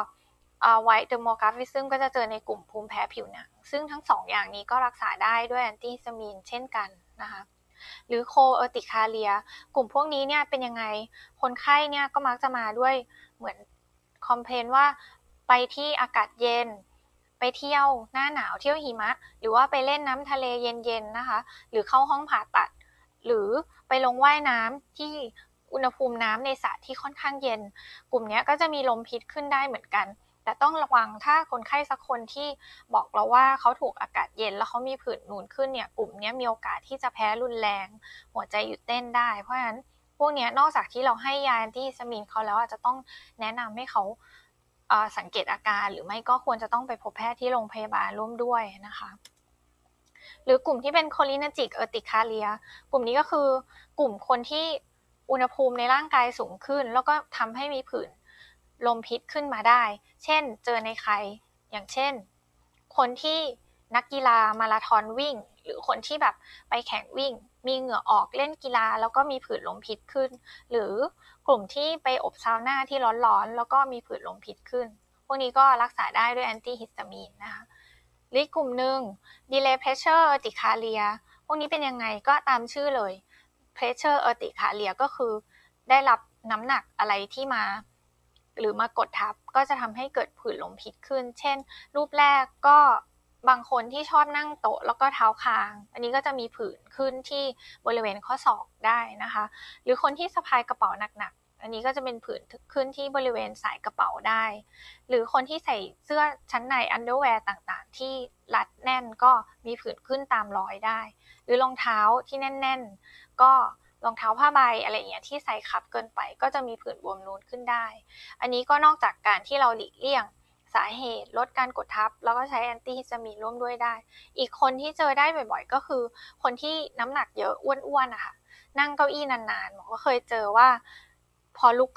S3: white dermographism ก็จะเจอในกลุ่มภูมิแพ้ผิวหนังซึ่งทั้งสองอย่างนี้ก็รักษาได้ด้วยแอนตี้ฮิสตามีนเช่นกันนะคะหรือโคเออร์ติคาเลียกลุ่มพวกนี้เนี่ยเป็นยังไงคนไข้เนี่ยก็มักจะมาด้วยเหมือนคอมเพลนว่าไปที่อากาศเย็นไปเที่ยวหน้าหนาวเที่ยวหิมะหรือว่าไปเล่นน้ำทะเลเย็นๆนะคะหรือเข้าห้องผ่าตัดหรือไปลงว่ายน้ำที่อุณหภูมิน้ำในสระที่ค่อนข้างเย็นกลุ่มนี้ก็จะมีลมพิษขึ้นได้เหมือนกันแต่ต้องระวังถ้าคนไข้สักคนที่บอกเราว่าเขาถูกอากาศเย็นแล้วเขามีผื่นนูนขึ้นเนี่ยกลุ่มนี้มีโอกาสที่จะแพ้รุนแรงหัวใจหยุดเต้นได้เพราะฉะนั้นพวกนี้นอกจากที่เราให้ยาแอนตี้ฮิสตามีนเขาแล้วอาจจะต้องแนะนำให้เขาสังเกตอาการหรือไม่ก็ควรจะต้องไปพบแพทย์ที่โรงพยาบาลร่วมด้วยนะคะหรือกลุ่มที่เป็นโคลินจิกเออร์ติคาเลียกลุ่มนี้ก็คือกลุ่มคนที่อุณหภูมิในร่างกายสูงขึ้นแล้วก็ทำให้มีผื่นลมพิษขึ้นมาได้เช่นเจอในใครอย่างเช่นคนที่นักกีฬามาราธอนวิ่งหรือคนที่แบบไปแข่งวิ่งมีเหงื่อออกเล่นกีฬาแล้วก็มีผื่นลมพิษขึ้นหรือกลุ่มที่ไปอบซาวน่าที่ร้อนๆแล้วก็มีผื่นลมพิษขึ้นพวกนี้ก็รักษาได้ด้วยแอนตี้ฮิสตามีนนะคะหรือกลุ่มหนึ่ง delay pressure urticaria พวกนี้เป็นยังไงก็ตามชื่อเลย pressure urticaria ก็คือได้รับน้ำหนักอะไรที่มาหรือมากดทับก็จะทำให้เกิดผื่นลมพิษขึ้นเช่นรูปแรกก็บางคนที่ชอบนั่งโต๊ะแล้วก็เท้าคางอันนี้ก็จะมีผื่นขึ้นที่บริเวณข้อศอกได้นะคะหรือคนที่สะพายกระเป๋าหนักๆอันนี้ก็จะเป็นผื่นขึ้นที่บริเวณสายกระเป๋าได้หรือคนที่ใส่เสื้อชั้นในอันเดอร์แวร์ต่างๆที่รัดแน่นก็มีผื่นขึ้นตามรอยได้หรือรองเท้าที่แน่นๆก็รองเท้าผ้าใบอะไรอย่างเงี้ยที่ใส่คับเกินไปก็จะมีผื่นบวมนูนขึ้นได้อันนี้ก็นอกจากการที่เราหลีกเลี่ยงสาเหตุลดการกดทับแล้วก็ใช้แอนตี้ฮิสตามีนร่วมด้วยได้อีกคนที่เจอได้บ่อยๆก็คือคนที่น้ำหนักเยอะอ้วนๆนะคะนั่งเก้าอี้นานๆหมอก็เคยเจอว่าพอลุกขึ้น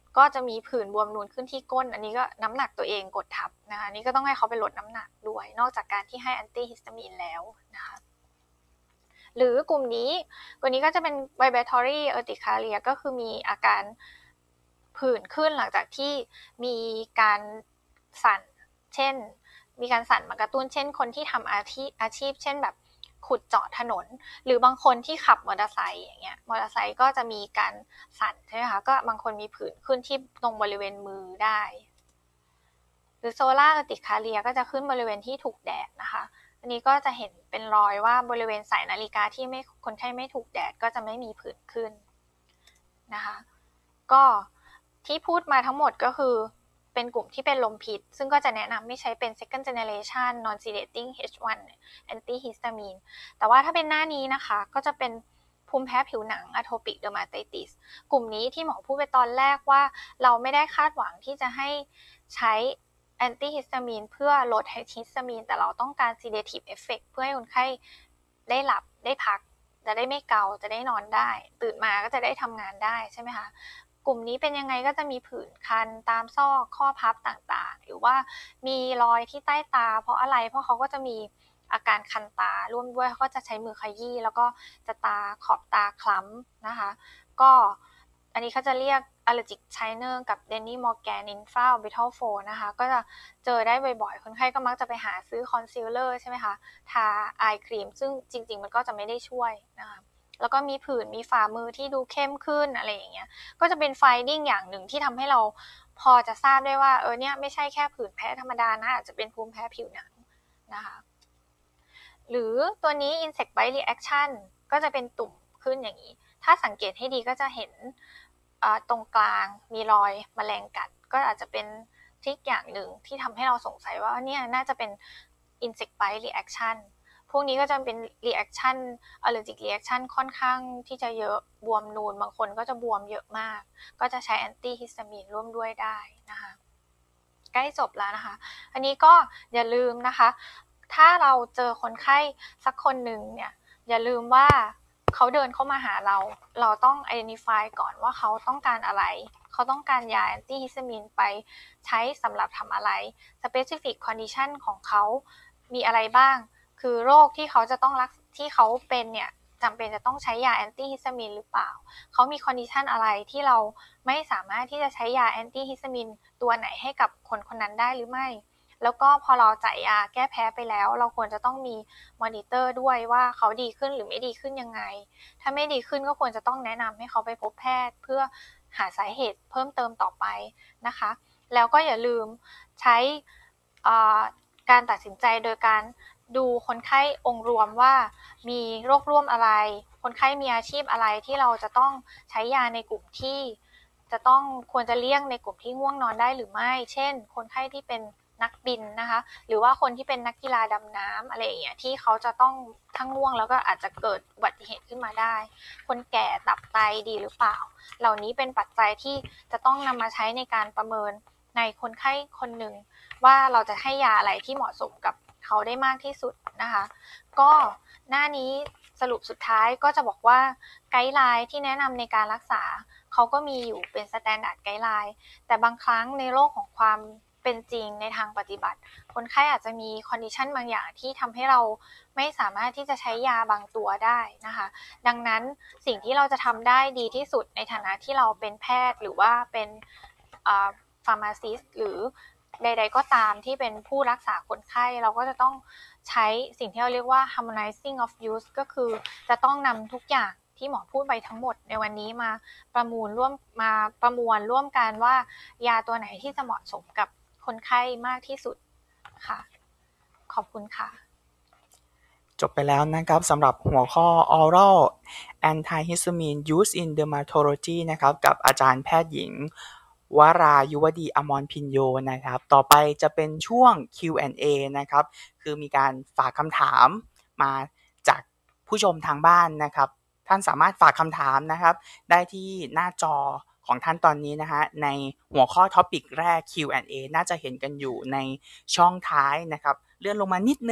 S3: ก็จะมีผื่นบวมนูนขึ้นที่ก้นอันนี้ก็น้ำหนักตัวเองกดทับนะคะนี่ก็ต้องให้เขาไปลดน้ำหนักด้วยนอกจากการที่ให้แอนตี้ฮิสตามีนแล้วนะคะหรือกลุ่มนี้กลุ่มนี้ก็จะเป็น vibratory urticaria ก็คือมีอาการผื่นขึ้นหลังจากที่มีการสั่นเช่นมีการสั่นมากระตุ้นเช่นคนที่ทำอาชีพอาชีพเช่นแบบขุดเจาะถนนหรือบางคนที่ขับมอเตอร์ไซค์อย่างเงี้ยมอเตอร์ไซค์ก็จะมีการสั่นใช่ไหมคะก็บางคนมีผื่นขึ้นที่ตรงบริเวณมือได้หรือโซล่าเออร์ติคาเรียก็จะขึ้นบริเวณที่ถูกแดดนะคะอันนี้ก็จะเห็นเป็นรอยว่าบริเวณสายนาฬิกาที่ไม่คนไข้ไม่ถูกแดดก็จะไม่มีผื่นขึ้นนะคะก็ที่พูดมาทั้งหมดก็คือเป็นกลุ่มที่เป็นลมพิษซึ่งก็จะแนะนำไม่ใช้เป็น second generation non sedating เอช วัน antihistamine แต่ว่าถ้าเป็นหน้านี้นะคะก็จะเป็นภูมิแพ้ผิวหนัง atopic dermatitis กลุ่มนี้ที่หมอพูดไปตอนแรกว่าเราไม่ได้คาดหวังที่จะให้ใช้แอนตี้ฮิสตามีนเพื่อลดฮิสตามีนแต่เราต้องการ sedative effect เพื่อให้คนไข้ได้หลับได้พักจะได้ไม่เกาจะได้นอนได้ตื่นมาก็จะได้ทำงานได้ใช่ไหมคะกลุ่มนี้เป็นยังไงก็จะมีผื่นคันตามซอกข้อพับต่างๆหรือว่ามีรอยที่ใต้ตาเพราะอะไรเพราะเขาก็จะมีอาการคันตาร่วมด้วยเขาก็จะใช้มือขยี้แล้วก็จะตาขอบตาคล้ำนะคะก็อันนี้เขาจะเรียก allergic shiner กับ Denny Morgan infraorbital fold นะคะก็จะเจอได้บ่อยๆคนไข้ก็มักจะไปหาซื้อ concealer ใช่ไหมคะทา eye cream ซึ่งจริงๆมันก็จะไม่ได้ช่วยนะคะแล้วก็มีผื่นมีฝ่ามือที่ดูเข้มขึ้นอะไรอย่างเงี้ยก็จะเป็น finding อย่างหนึ่งที่ทำให้เราพอจะทราบได้ว่าเออเนี่ยไม่ใช่แค่ผื่นแพ้ธรรมดานะอาจจะเป็นภูมิแพ้ผิวหนังนะคะหรือตัวนี้ insect bite reaction ก็จะเป็นตุ่มขึ้นอย่างนี้ถ้าสังเกตให้ดีก็จะเห็นตรงกลางมีรอยแมลงกัดก็อาจจะเป็นทริคอย่างหนึ่งที่ทำให้เราสงสัยว่าเนี่ยน่าจะเป็น insect bite reaction พวกนี้ก็จะเป็น reaction allergic reaction ค่อนข้างที่จะเยอะบวมนูนบางคนก็จะบวมเยอะมากก็จะใช้ anti histamine ร่วมด้วยได้นะคะใกล้จบแล้วนะคะอันนี้ก็อย่าลืมนะคะถ้าเราเจอคนไข้สักคนหนึ่งเนี่ยอย่าลืมว่าเขาเดินเข้ามาหาเราเราต้อง identify ก่อนว่าเขาต้องการอะไรเขาต้องการยา anti histamine ไปใช้สำหรับทำอะไร specific condition ของเขามีอะไรบ้างคือโรคที่เขาจะต้องรักที่เขาเป็นเนี่ยจำเป็นจะต้องใช้ยาแอนตี้ฮิสตามีนหรือเปล่าเขามีคอนดิชันอะไรที่เราไม่สามารถที่จะใช้ยาแอนตี้ฮิสตามีนตัวไหนให้กับคนคนนั้นได้หรือไม่แล้วก็พอเราจ่ายยาแก้แพ้ไปแล้วเราควรจะต้องมีมอนิเตอร์ด้วยว่าเขาดีขึ้นหรือไม่ดีขึ้นยังไงถ้าไม่ดีขึ้นก็ควรจะต้องแนะนำให้เขาไปพบแพทย์เพื่อหาสาเหตุเพิ่มเติมต่อไปนะคะแล้วก็อย่าลืมใช้การตัดสินใจโดยการดูคนไข้องค์รวมว่ามีโรคร่วมอะไรคนไข้มีอาชีพอะไรที่เราจะต้องใช้ยาในกลุ่มที่จะต้องควรจะเลี่ยงในกลุ่มที่ง่วงนอนได้หรือไม่เช่นคนไข้ที่เป็นนักบินนะคะหรือว่าคนที่เป็นนักกีฬาดำน้ำอะไรอย่างเงี้ยที่เขาจะต้องทั้งง่วงแล้วก็อาจจะเกิดอุบัติเหตุขึ้นมาได้คนแก่ตับไตดีหรือเปล่าเหล่านี้เป็นปัจจัยที่จะต้องนำมาใช้ในการประเมินในคนไข้คนหนึ่งว่าเราจะให้ยาอะไรที่เหมาะสมกับเขาได้มากที่สุดนะคะก็หน้านี้สรุปสุดท้ายก็จะบอกว่าไกด์ไลน์ที่แนะนำในการรักษาเขาก็มีอยู่เป็นสแตนดาร์ดไกด์ไลน์แต่บางครั้งในโลกของความเป็นจริงในทางปฏิบัติคนไข้อาจจะมีคอนดิชันบางอย่างที่ทำให้เราไม่สามารถที่จะใช้ยาบางตัวได้นะคะดังนั้นสิ่งที่เราจะทำได้ดีที่สุดในฐานะที่เราเป็นแพทย์หรือว่าเป็นฟาร์มาซิสต์หรือใดๆก็ตามที่เป็นผู้รักษาคนไข้เราก็จะต้องใช้สิ่งที่เราเรียกว่า harmonizing of use ก็คือจะต้องนำทุกอย่างที่หมอพูดไปทั้งหมดในวันนี้มาประมูลร่วมมาประมวลร่วมกันว่ายาตัวไหนที่จะเหมาะสมกับคนไข้มากที่สุดค่ะขอบคุณค่ะ
S1: จบไปแล้วนะครับสำหรับหัวข้อ oral antihistamine use in dermatology นะครับกับอาจารย์แพทย์หญิงวรายุวดีอมรพินโยนะครับต่อไปจะเป็นช่วง คิว แอนด์ เอ นะครับคือมีการฝากคำถามมาจากผู้ชมทางบ้านนะครับท่านสามารถฝากคำถามนะครับได้ที่หน้าจอของท่านตอนนี้นะฮะในหัวข้อท็อปิกแรก คิว แอนด์ เอ น่าจะเห็นกันอยู่ในช่องท้ายนะครับเลื่อนลงมานิดนึง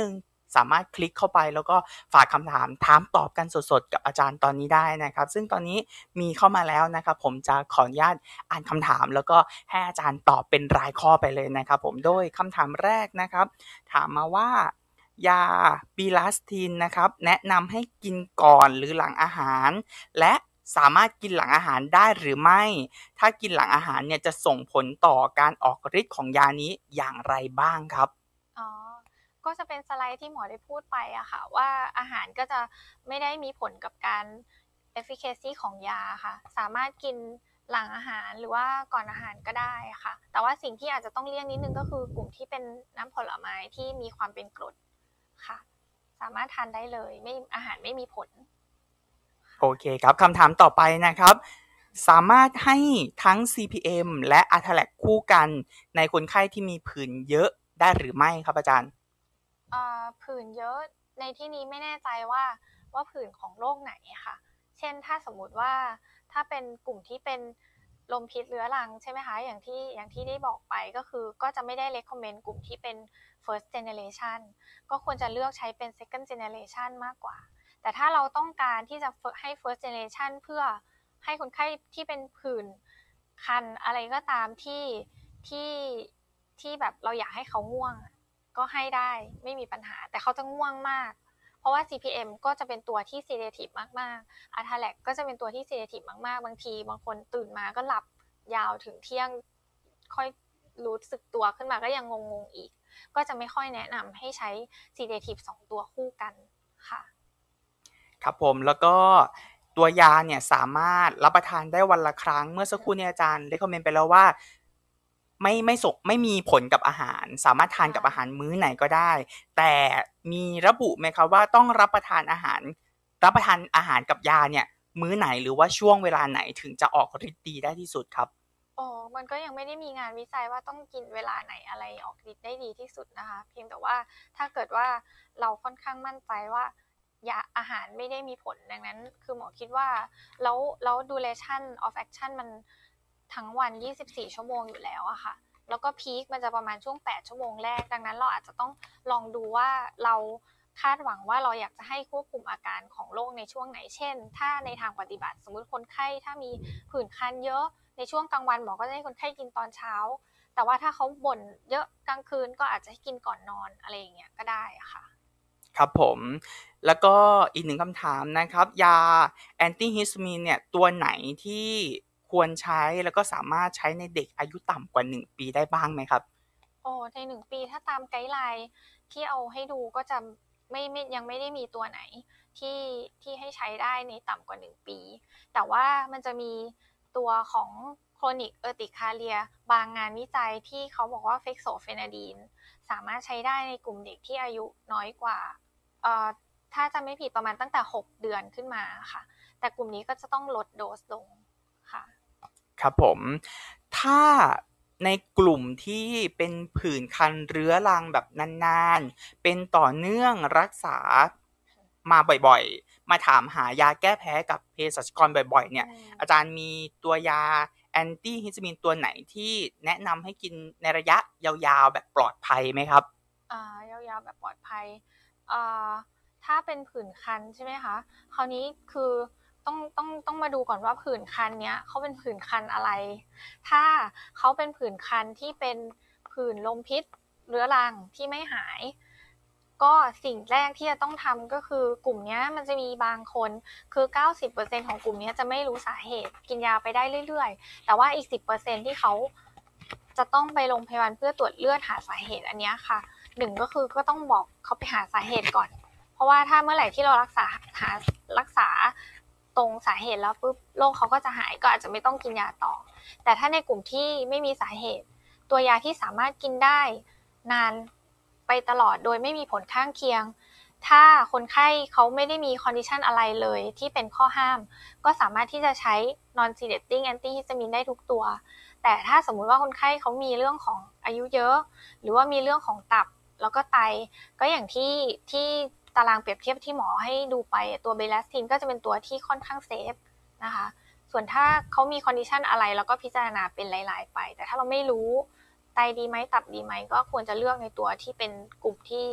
S1: สามารถคลิกเข้าไปแล้วก็ฝากคำถามถามตอบกันสดๆกับอาจารย์ตอนนี้ได้นะครับซึ่งตอนนี้มีเข้ามาแล้วนะครับผมจะขออนุญาตอ่านคำถามแล้วก็ให้อาจารย์ตอบเป็นรายข้อไปเลยนะครับผมโดยคำถามแรกนะครับถามมาว่ายาบีลาสตินนะครับแนะนำให้กินก่อนหรือหลังอาหารและสามารถกินหลังอาหารได้หรือไม่ถ้ากินหลังอาหารเนี่ยจะส่งผลต่อการออกฤทธิ์ของยานี้อย่างไรบ้างครับ
S3: อ๋อก็จะเป็นสไลด์ที่หมอได้พูดไปอะค่ะว่าอาหารก็จะไม่ได้มีผลกับการ efficacy ของยาค่ะสามารถกินหลังอาหารหรือว่าก่อนอาหารก็ได้ค่ะแต่ว่าสิ่งที่อาจจะต้องเลี่ยงนิดนึงก็คือกลุ่มที่เป็นน้ำผลไม้ที่มีความเป็นกรดค่ะสามารถทานได้เลยไม่อาหารไม่มีผล
S1: โอเคครับคำถามต่อไปนะครับสามารถให้ทั้ง ซี พี เอ็ม และ อาร์ ที แอล เอ ซี คู่กันในคนไข้ที่มีผื่นเยอะได้หรือไม่ครับอาจารย์
S3: ผื่นเยอะในที่นี้ไม่แน่ใจว่าว่าผื่นของโรคไหนค่ะเช่นถ้าสมมุติว่าถ้าเป็นกลุ่มที่เป็นลมพิษเรื้อรังใช่ไหมคะอย่างที่อย่างที่ได้บอกไปก็คือก็จะไม่ได้ recommend กลุ่มที่เป็น first generation ก็ควรจะเลือกใช้เป็น second generation มากกว่าแต่ถ้าเราต้องการที่จะให้ first generation เพื่อให้คนไข้ที่เป็นผื่นคันอะไรก็ตามที่ที่ที่แบบเราอยากให้เขาง่วงก็ให้ได้ไม่มีปัญหาแต่เขาจะง่วงมากเพราะว่า ซี พี เอ็ม ก็จะเป็นตัวที่ sedative มากๆ อาร์ ที แอล เอ ซี ก็จะเป็นตัวที่ sedative มากๆบางทีบางคนตื่นมาก็หลับยาวถึงเที่ยงค่อยรู้สึกตัวขึ้นมาก็ยังงงๆอีกก็จะไม่ค่อยแนะนำให้ใช้ sedative สองตัวคู่กันค่ะ
S1: ครับผมแล้วก็ตัวยาเนี่ยสามารถรับประทานได้วันละครั้งเมื่อสักครู่นี้อาจารย์ได้คอมเมนต์ไปแล้วว่าไม่ไม่สกไม่มีผลกับอาหารสามารถทานกับอาหารมื้อไหนก็ได้แต่มีระบุไหมครับว่าต้องรับประทานอาหารรับประทานอาหารกับยาเนี่ยมื้อไหนหรือว่าช่วงเวลาไหนถึงจะออกฤทธิ์ดีได้ที่สุดครับ
S3: อ๋อมันก็ยังไม่ได้มีงานวิจัยว่าต้องกินเวลาไหนอะไรออกฤทธิ์ได้ดีที่สุดนะคะเพียงแต่ว่าถ้าเกิดว่าเราค่อนข้างมั่นใจว่ายาอาหารไม่ได้มีผลดังนั้นคือหมอคิดว่าแล้วแล้ว duration of action มันทั้งวันยี่สิบสี่ชั่วโมงอยู่แล้วอะค่ะแล้วก็พีคมันจะประมาณช่วงแปดชั่วโมงแรกดังนั้นเราอาจจะต้องลองดูว่าเราคาดหวังว่าเราอยากจะให้ควบคุมอาการของโรคในช่วงไหนเช่นถ้าในทางปฏิบัติสมมุติคนไข้ถ้ามีผื่นคันเยอะในช่วงกลางวันหมอก็จะให้คนไข้กินตอนเช้าแต่ว่าถ้าเขาบ่นเยอะกลางคืนก็อาจจะให้กินก่อนนอนอะไรอย่างเงี้ยก็ได้ค่ะ
S1: ครับผมแล้วก็อีกหนึ่งคำถามนะครับยาแอนตี้ฮิสตามีนเนี่ยตัวไหนที่ควรใช้แล้วก็สามารถใช้ในเด็กอายุต่ำกว่าหนึ่งปีได้บ้างไหมครับ
S3: โอ้ในหนึ่งปีถ้าตามไกด์ไลน์ที่เอาให้ดูก็จะไม่ไม่ยังไม่ได้มีตัวไหนที่ที่ให้ใช้ได้ในต่ำกว่าหนึ่งปีแต่ว่ามันจะมีตัวของ chronic urticaria บางงานวิจัยที่เขาบอกว่า fexofenadine สามารถใช้ได้ในกลุ่มเด็กที่อายุน้อยกว่าเอ่อถ้าจำไม่ผิดประมาณตั้งแต่หกเดือนขึ้นมาค่ะแต่กลุ่มนี้ก็จะต้องลดโดสลงค่ะ
S1: ครับผมถ้าในกลุ่มที่เป็นผื่นคันเรื้อรังแบบนานๆเป็นต่อเนื่องรักษามาบ่อยๆมาถามหายาแก้แพ้กับเภสัชกรบ่อยๆเนี่ยอาจารย์มีตัวยาแอนตี้ฮิสตามีนตัวไหนที่แนะนำให้กินในระยะยาวๆแบบปลอดภัยไหมครับ
S3: อ่ายาวๆแบบปลอดภัยอ่าถ้าเป็นผื่นคันใช่ไหมคะคราวนี้คือต้องต้องต้องมาดูก่อนว่าผื่นคันเนี้ยเขาเป็นผื่นคันอะไรถ้าเขาเป็นผื่นคันที่เป็นผื่นลมพิษเรื้อรังที่ไม่หายก็สิ่งแรกที่จะต้องทำก็คือกลุ่มนี้มันจะมีบางคนคือ เก้าสิบเปอร์เซ็นต์ ของกลุ่มนี้จะไม่รู้สาเหตุกินยาไปได้เรื่อยๆแต่ว่าอีก สิบเปอร์เซ็นต์ ที่เขาจะต้องไปโรงพยาบาลเพื่อตรวจเลือดหาสาเหตุอันนี้ค่ะหนึ่งก็คือก็ต้องบอกเขาไปหาสาเหตุก่อนเพราะว่าถ้าเมื่อไหร่ที่เรารักษาหารักษาตรงสาเหตุแล้วปุ๊บโรคเขาก็จะหายก็อาจจะไม่ต้องกินยาต่อแต่ถ้าในกลุ่มที่ไม่มีสาเหตุตัวยาที่สามารถกินได้นานไปตลอดโดยไม่มีผลข้างเคียงถ้าคนไข้เขาไม่ได้มีคอนดิชันอะไรเลยที่เป็นข้อห้ามก็สามารถที่จะใช้ non sedating antihistamine ได้ทุกตัวแต่ถ้าสมมุติว่าคนไข้เขามีเรื่องของอายุเยอะหรือว่ามีเรื่องของตับแล้วก็ไตก็อย่างที่ที่ตารางเปรียบเทียบที่หมอให้ดูไปตัวเบลาสตินก็จะเป็นตัวที่ค่อนข้างเซฟนะคะส่วนถ้าเขามีคอนดิชันอะไรแล้วก็พิจารณาเป็นหลายๆไปแต่ถ้าเราไม่รู้ไตดีไหมตับดีไหมก็ควรจะเลือกในตัวที่เป็นกลุ่มที่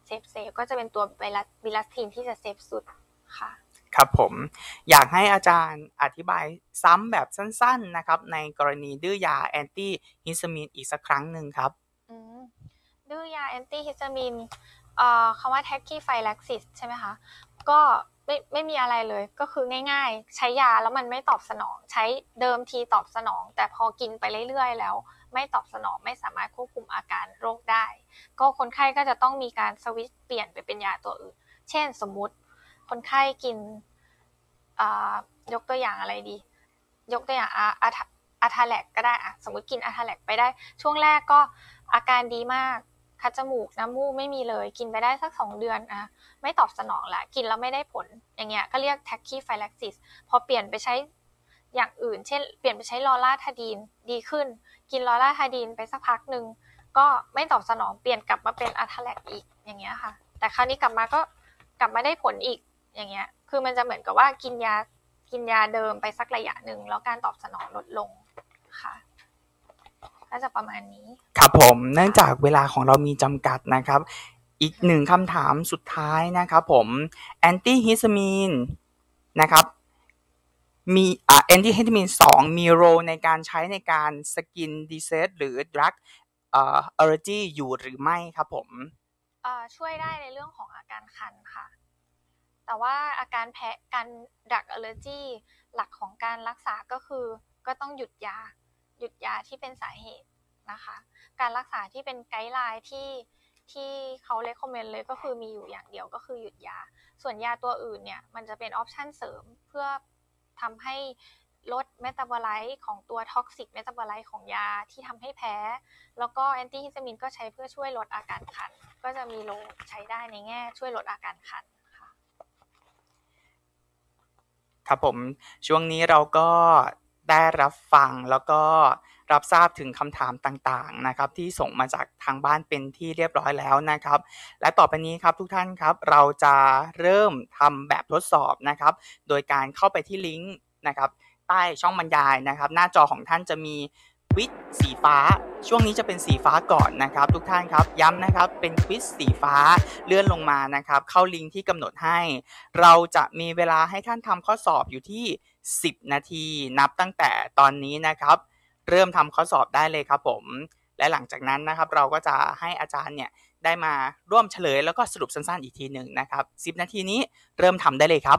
S3: เซฟเซฟก็จะเป็นตัวไวรัสวิรัสทีนที่จะเซฟสุดค่ะ
S1: ครับผมอยากให้อาจารย์อธิบายซ้ำแบบสั้นๆนะครับในกรณีดื้อยาแอนตี้ฮิสตามีนอีกสักครั้งหนึ่งครับ
S3: อืมดื้อยาแอนตี้ฮิสตามีนเอ่อคำว่า tachyphylaxis ใช่ไหมคะก็ไม่ไม่มีอะไรเลยก็คือง่ายๆใช้ยาแล้วมันไม่ตอบสนองใช้เดิมทีตอบสนองแต่พอกินไปเรื่อยๆแล้วไม่ตอบสนองไม่สามารถควบคุมอาการโรคได้ก็คนไข้ก็จะต้องมีการสวิตช์เปลี่ยนไปเป็นยาตัวอื่นเช่นสมมุติคนไข้กินยกตัวอย่างอะไรดียกตัวอย่างอาอาทาแลกก็ได้อะสมมติกินอาทาแลกไปได้ช่วงแรกก็อาการดีมากคัดจมูกน้ำมูกไม่มีเลยกินไปได้สักสองเดือนอะไม่ตอบสนองละกินแล้วไม่ได้ผลอย่างเงี้ยก็เรียก tachyphylaxis พอเปลี่ยนไปใช้อย่างอื่นเช่นเปลี่ยนไปใช้ลอราทาดีนดีขึ้นกินลอราทาดีนไปสักพักนึงก็ไม่ตอบสนองเปลี่ยนกลับมาเป็นอาทาแลกอีกอย่างเงี้ยค่ะแต่คราวนี้กลับมาก็กลับมาได้ผลอีกอย่างเงี้ยคือมันจะเหมือนกับว่ากินยากินยาเดิมไปสักระยะหนึ่งแล้วการตอบสนองลดลงค่ะก็จะประมาณนี้
S1: ครับผมเนื่องจากเวลาของเรามีจำกัดนะครับอีกหนึ่งคำถามสุดท้ายนะครับผมแอนตี้ฮิสตามีนนะครับมีอ่าแอนตี้ฮิสตามีนสองมีโรในการใช้ในการสกินดีเซสหรือดรักเอ่ออัลเลอร์จีอยู่หรือไม่ครับผม
S3: เอ่อช่วยได้ในเรื่องของอาการคันค่ะแต่ว่าอาการแพ้การดักอัลเลอร์จีหลักของการรักษาก็คือก็ต้องหยุดยาหยุดยาที่เป็นสาเหตุนะคะการรักษาที่เป็นไกด์ไลน์ที่ที่เขาเรคคอมเมนต์เลยก็คือมีอยู่อย่างเดียวก็คือหยุดยาส่วนยาตัวอื่นเนี่ยมันจะเป็นออปชันเสริมเพื่อทำให้ลดเมตาบอไลต์ของตัวท็อกซิกเมตาบอไลต์ของยาที่ทำให้แพ้แล้วก็แอนตี้ฮิสตามีนก็ใช้เพื่อช่วยลดอาการคันก็จะมีโลใช้ได้ในแง่ช่วยลดอาการคันค่ะ
S1: ครับผมช่วงนี้เราก็ได้รับฟังแล้วก็รับทราบถึงคำถามต่างๆนะครับที่ส่งมาจากทางบ้านเป็นที่เรียบร้อยแล้วนะครับและต่อไปนี้ครับทุกท่านครับเราจะเริ่มทำแบบทดสอบนะครับโดยการเข้าไปที่ลิงก์นะครับใต้ช่องบรรยายนะครับหน้าจอของท่านจะมีควิซสีฟ้าช่วงนี้จะเป็นสีฟ้าก่อนนะครับทุกท่านครับย้ำนะครับเป็นควิซสีฟ้าเลื่อนลงมานะครับเข้าลิงก์ที่กำหนดให้เราจะมีเวลาให้ท่านทำข้อสอบอยู่ที่สิบนาทีนับตั้งแต่ตอนนี้นะครับเริ่มทำข้อสอบได้เลยครับผมและหลังจากนั้นนะครับเราก็จะให้อาจารย์เนี่ยได้มาร่วมเฉลยแล้วก็สรุปสั้นๆอีกทีหนึ่งนะครับสิบนาทีนี้เริ่มทำได้เลยครับ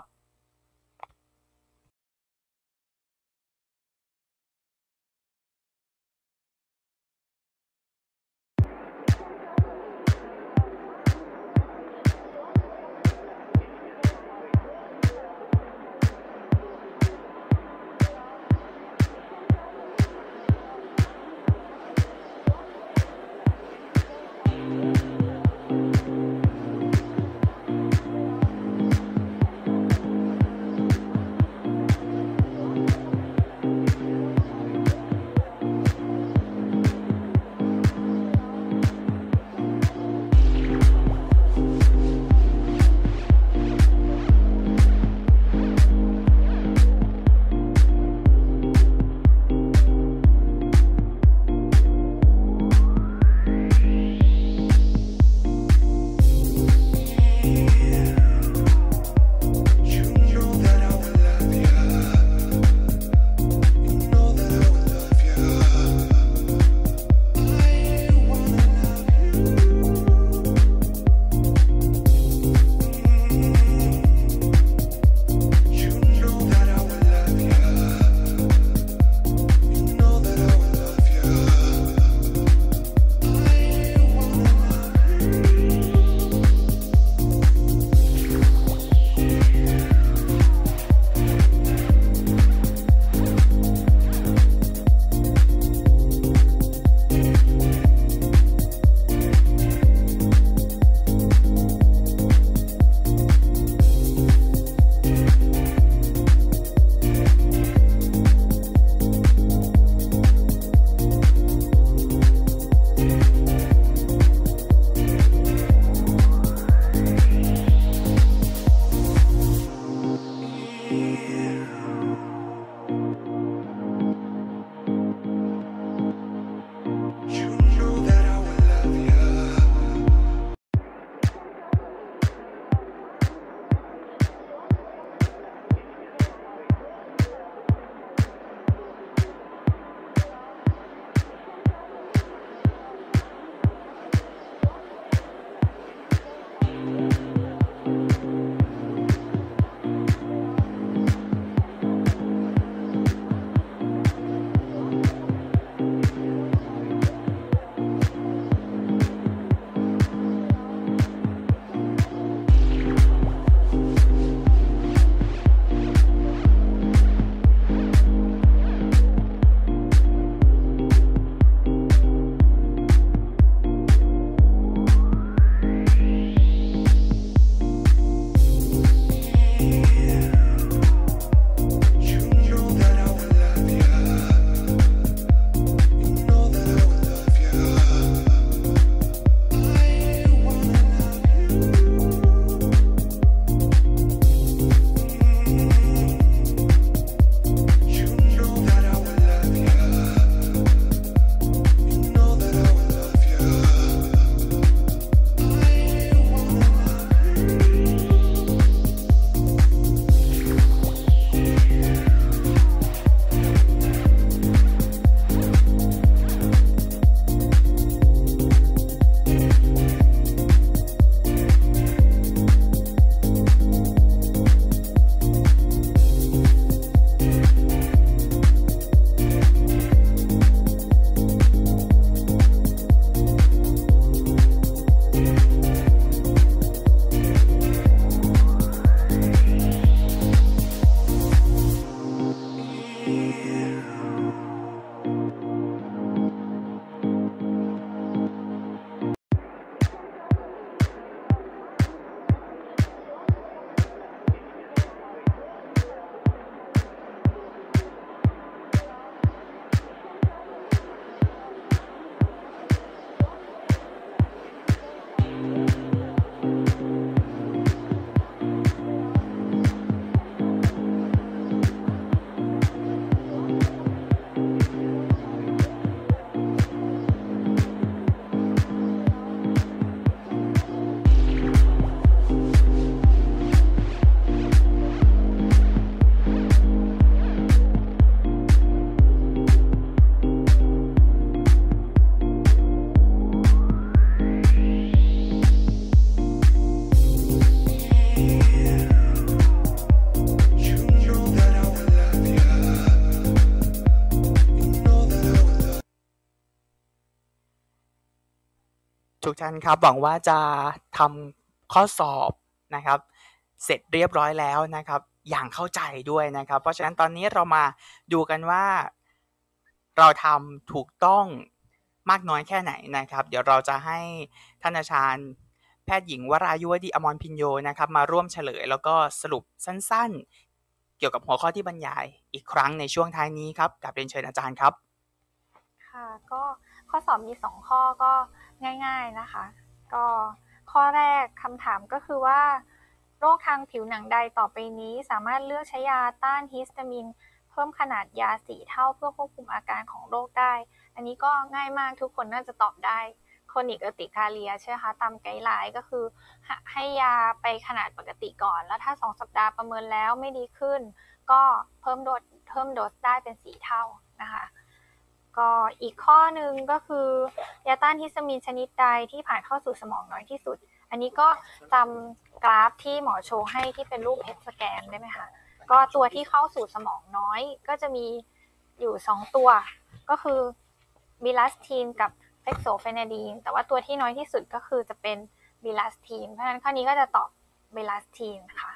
S1: ทุกท่านครับหวังว่าจะทำข้อสอบนะครับเสร็จเรียบร้อยแล้วนะครับอย่างเข้าใจด้วยนะครับเพราะฉะนั้นตอนนี้เรามาดูกันว่าเราทำถูกต้องมากน้อยแค่ไหนนะครับเดี๋ยวเราจะให้ท่านอาจารย์แพทย์หญิงวรายุวดีอมรพินโยนะครับมาร่วมเฉลยแล้วก็สรุปสั้นๆเกี่ยวกับหัวข้อที่บรรยายอีกครั้งในช่วงท้ายนี้ครับกราบเรียนเชิญอาจารย์ครับ
S3: ค่ะก็ข้อสอบมีสองข้อก็ง่ายๆนะคะก็ข้อแรกคำถามก็คือว่าโรคทางผิวหนังใดต่อไปนี้สามารถเลือกใช้ยาต้านฮิสตามีนเพิ่มขนาดยาสี่เท่าเพื่อควบคุมอาการของโรคได้อันนี้ก็ง่ายมากทุกคนน่าจะตอบได้โครนิก urticaria ใช่ไหมคะตามไกด์ไลน์ก็คือให้ยาไปขนาดปกติก่อนแล้วถ้าสองสัปดาห์ประเมินแล้วไม่ดีขึ้นก็เพิ่มโดสเพิ่มโดสได้เป็นสี่เท่านะคะก็อีกข้อหนึ่งก็คือยาต้านฮิสตามีนชนิดใดที่ผ่านเข้าสู่สมองน้อยที่สุดอันนี้ก็จำกราฟที่หมอโชว์ให้ที่เป็นรูป เพ อี ที สแกนได้ไหมคะก็ตัวที่เข้าสู่สมองน้อยก็จะมีอยู่สองตัวก็คือบิลาสทีนกับเฟกโซเฟนาดีนแต่ว่าตัวที่น้อยที่สุดก็คือจะเป็นบิลาสทีนเพราะฉะนั้นข้อนี้ก็จะตอบบิลาสทีนค่ะ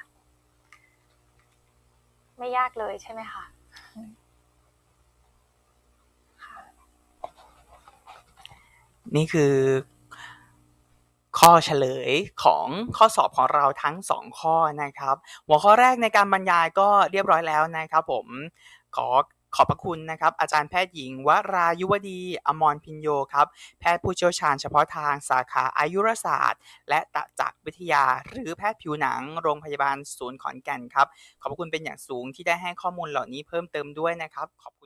S3: ไม่ยากเลยใช่ไหมคะ
S1: นี่คือข้อเฉลยของข้อสอบของเราทั้งสองข้อนะครับหัวข้อแรกในการบรรยายก็เรียบร้อยแล้วนะครับผมขอขอบพระคุณนะครับอาจารย์แพทย์หญิงวรายุวดีอมรพินโยครับแพทย์ผู้เชี่ยวชาญเฉพาะทางสาขาอายุรศาสตร์และตจักรวิทยาหรือแพทย์ผิวหนังโรงพยาบาลศูนย์ขอนแก่นครับขอบพระคุณเป็นอย่างสูงที่ได้ให้ข้อมูลเหล่านี้เพิ่มเติมด้วยนะครับขอบ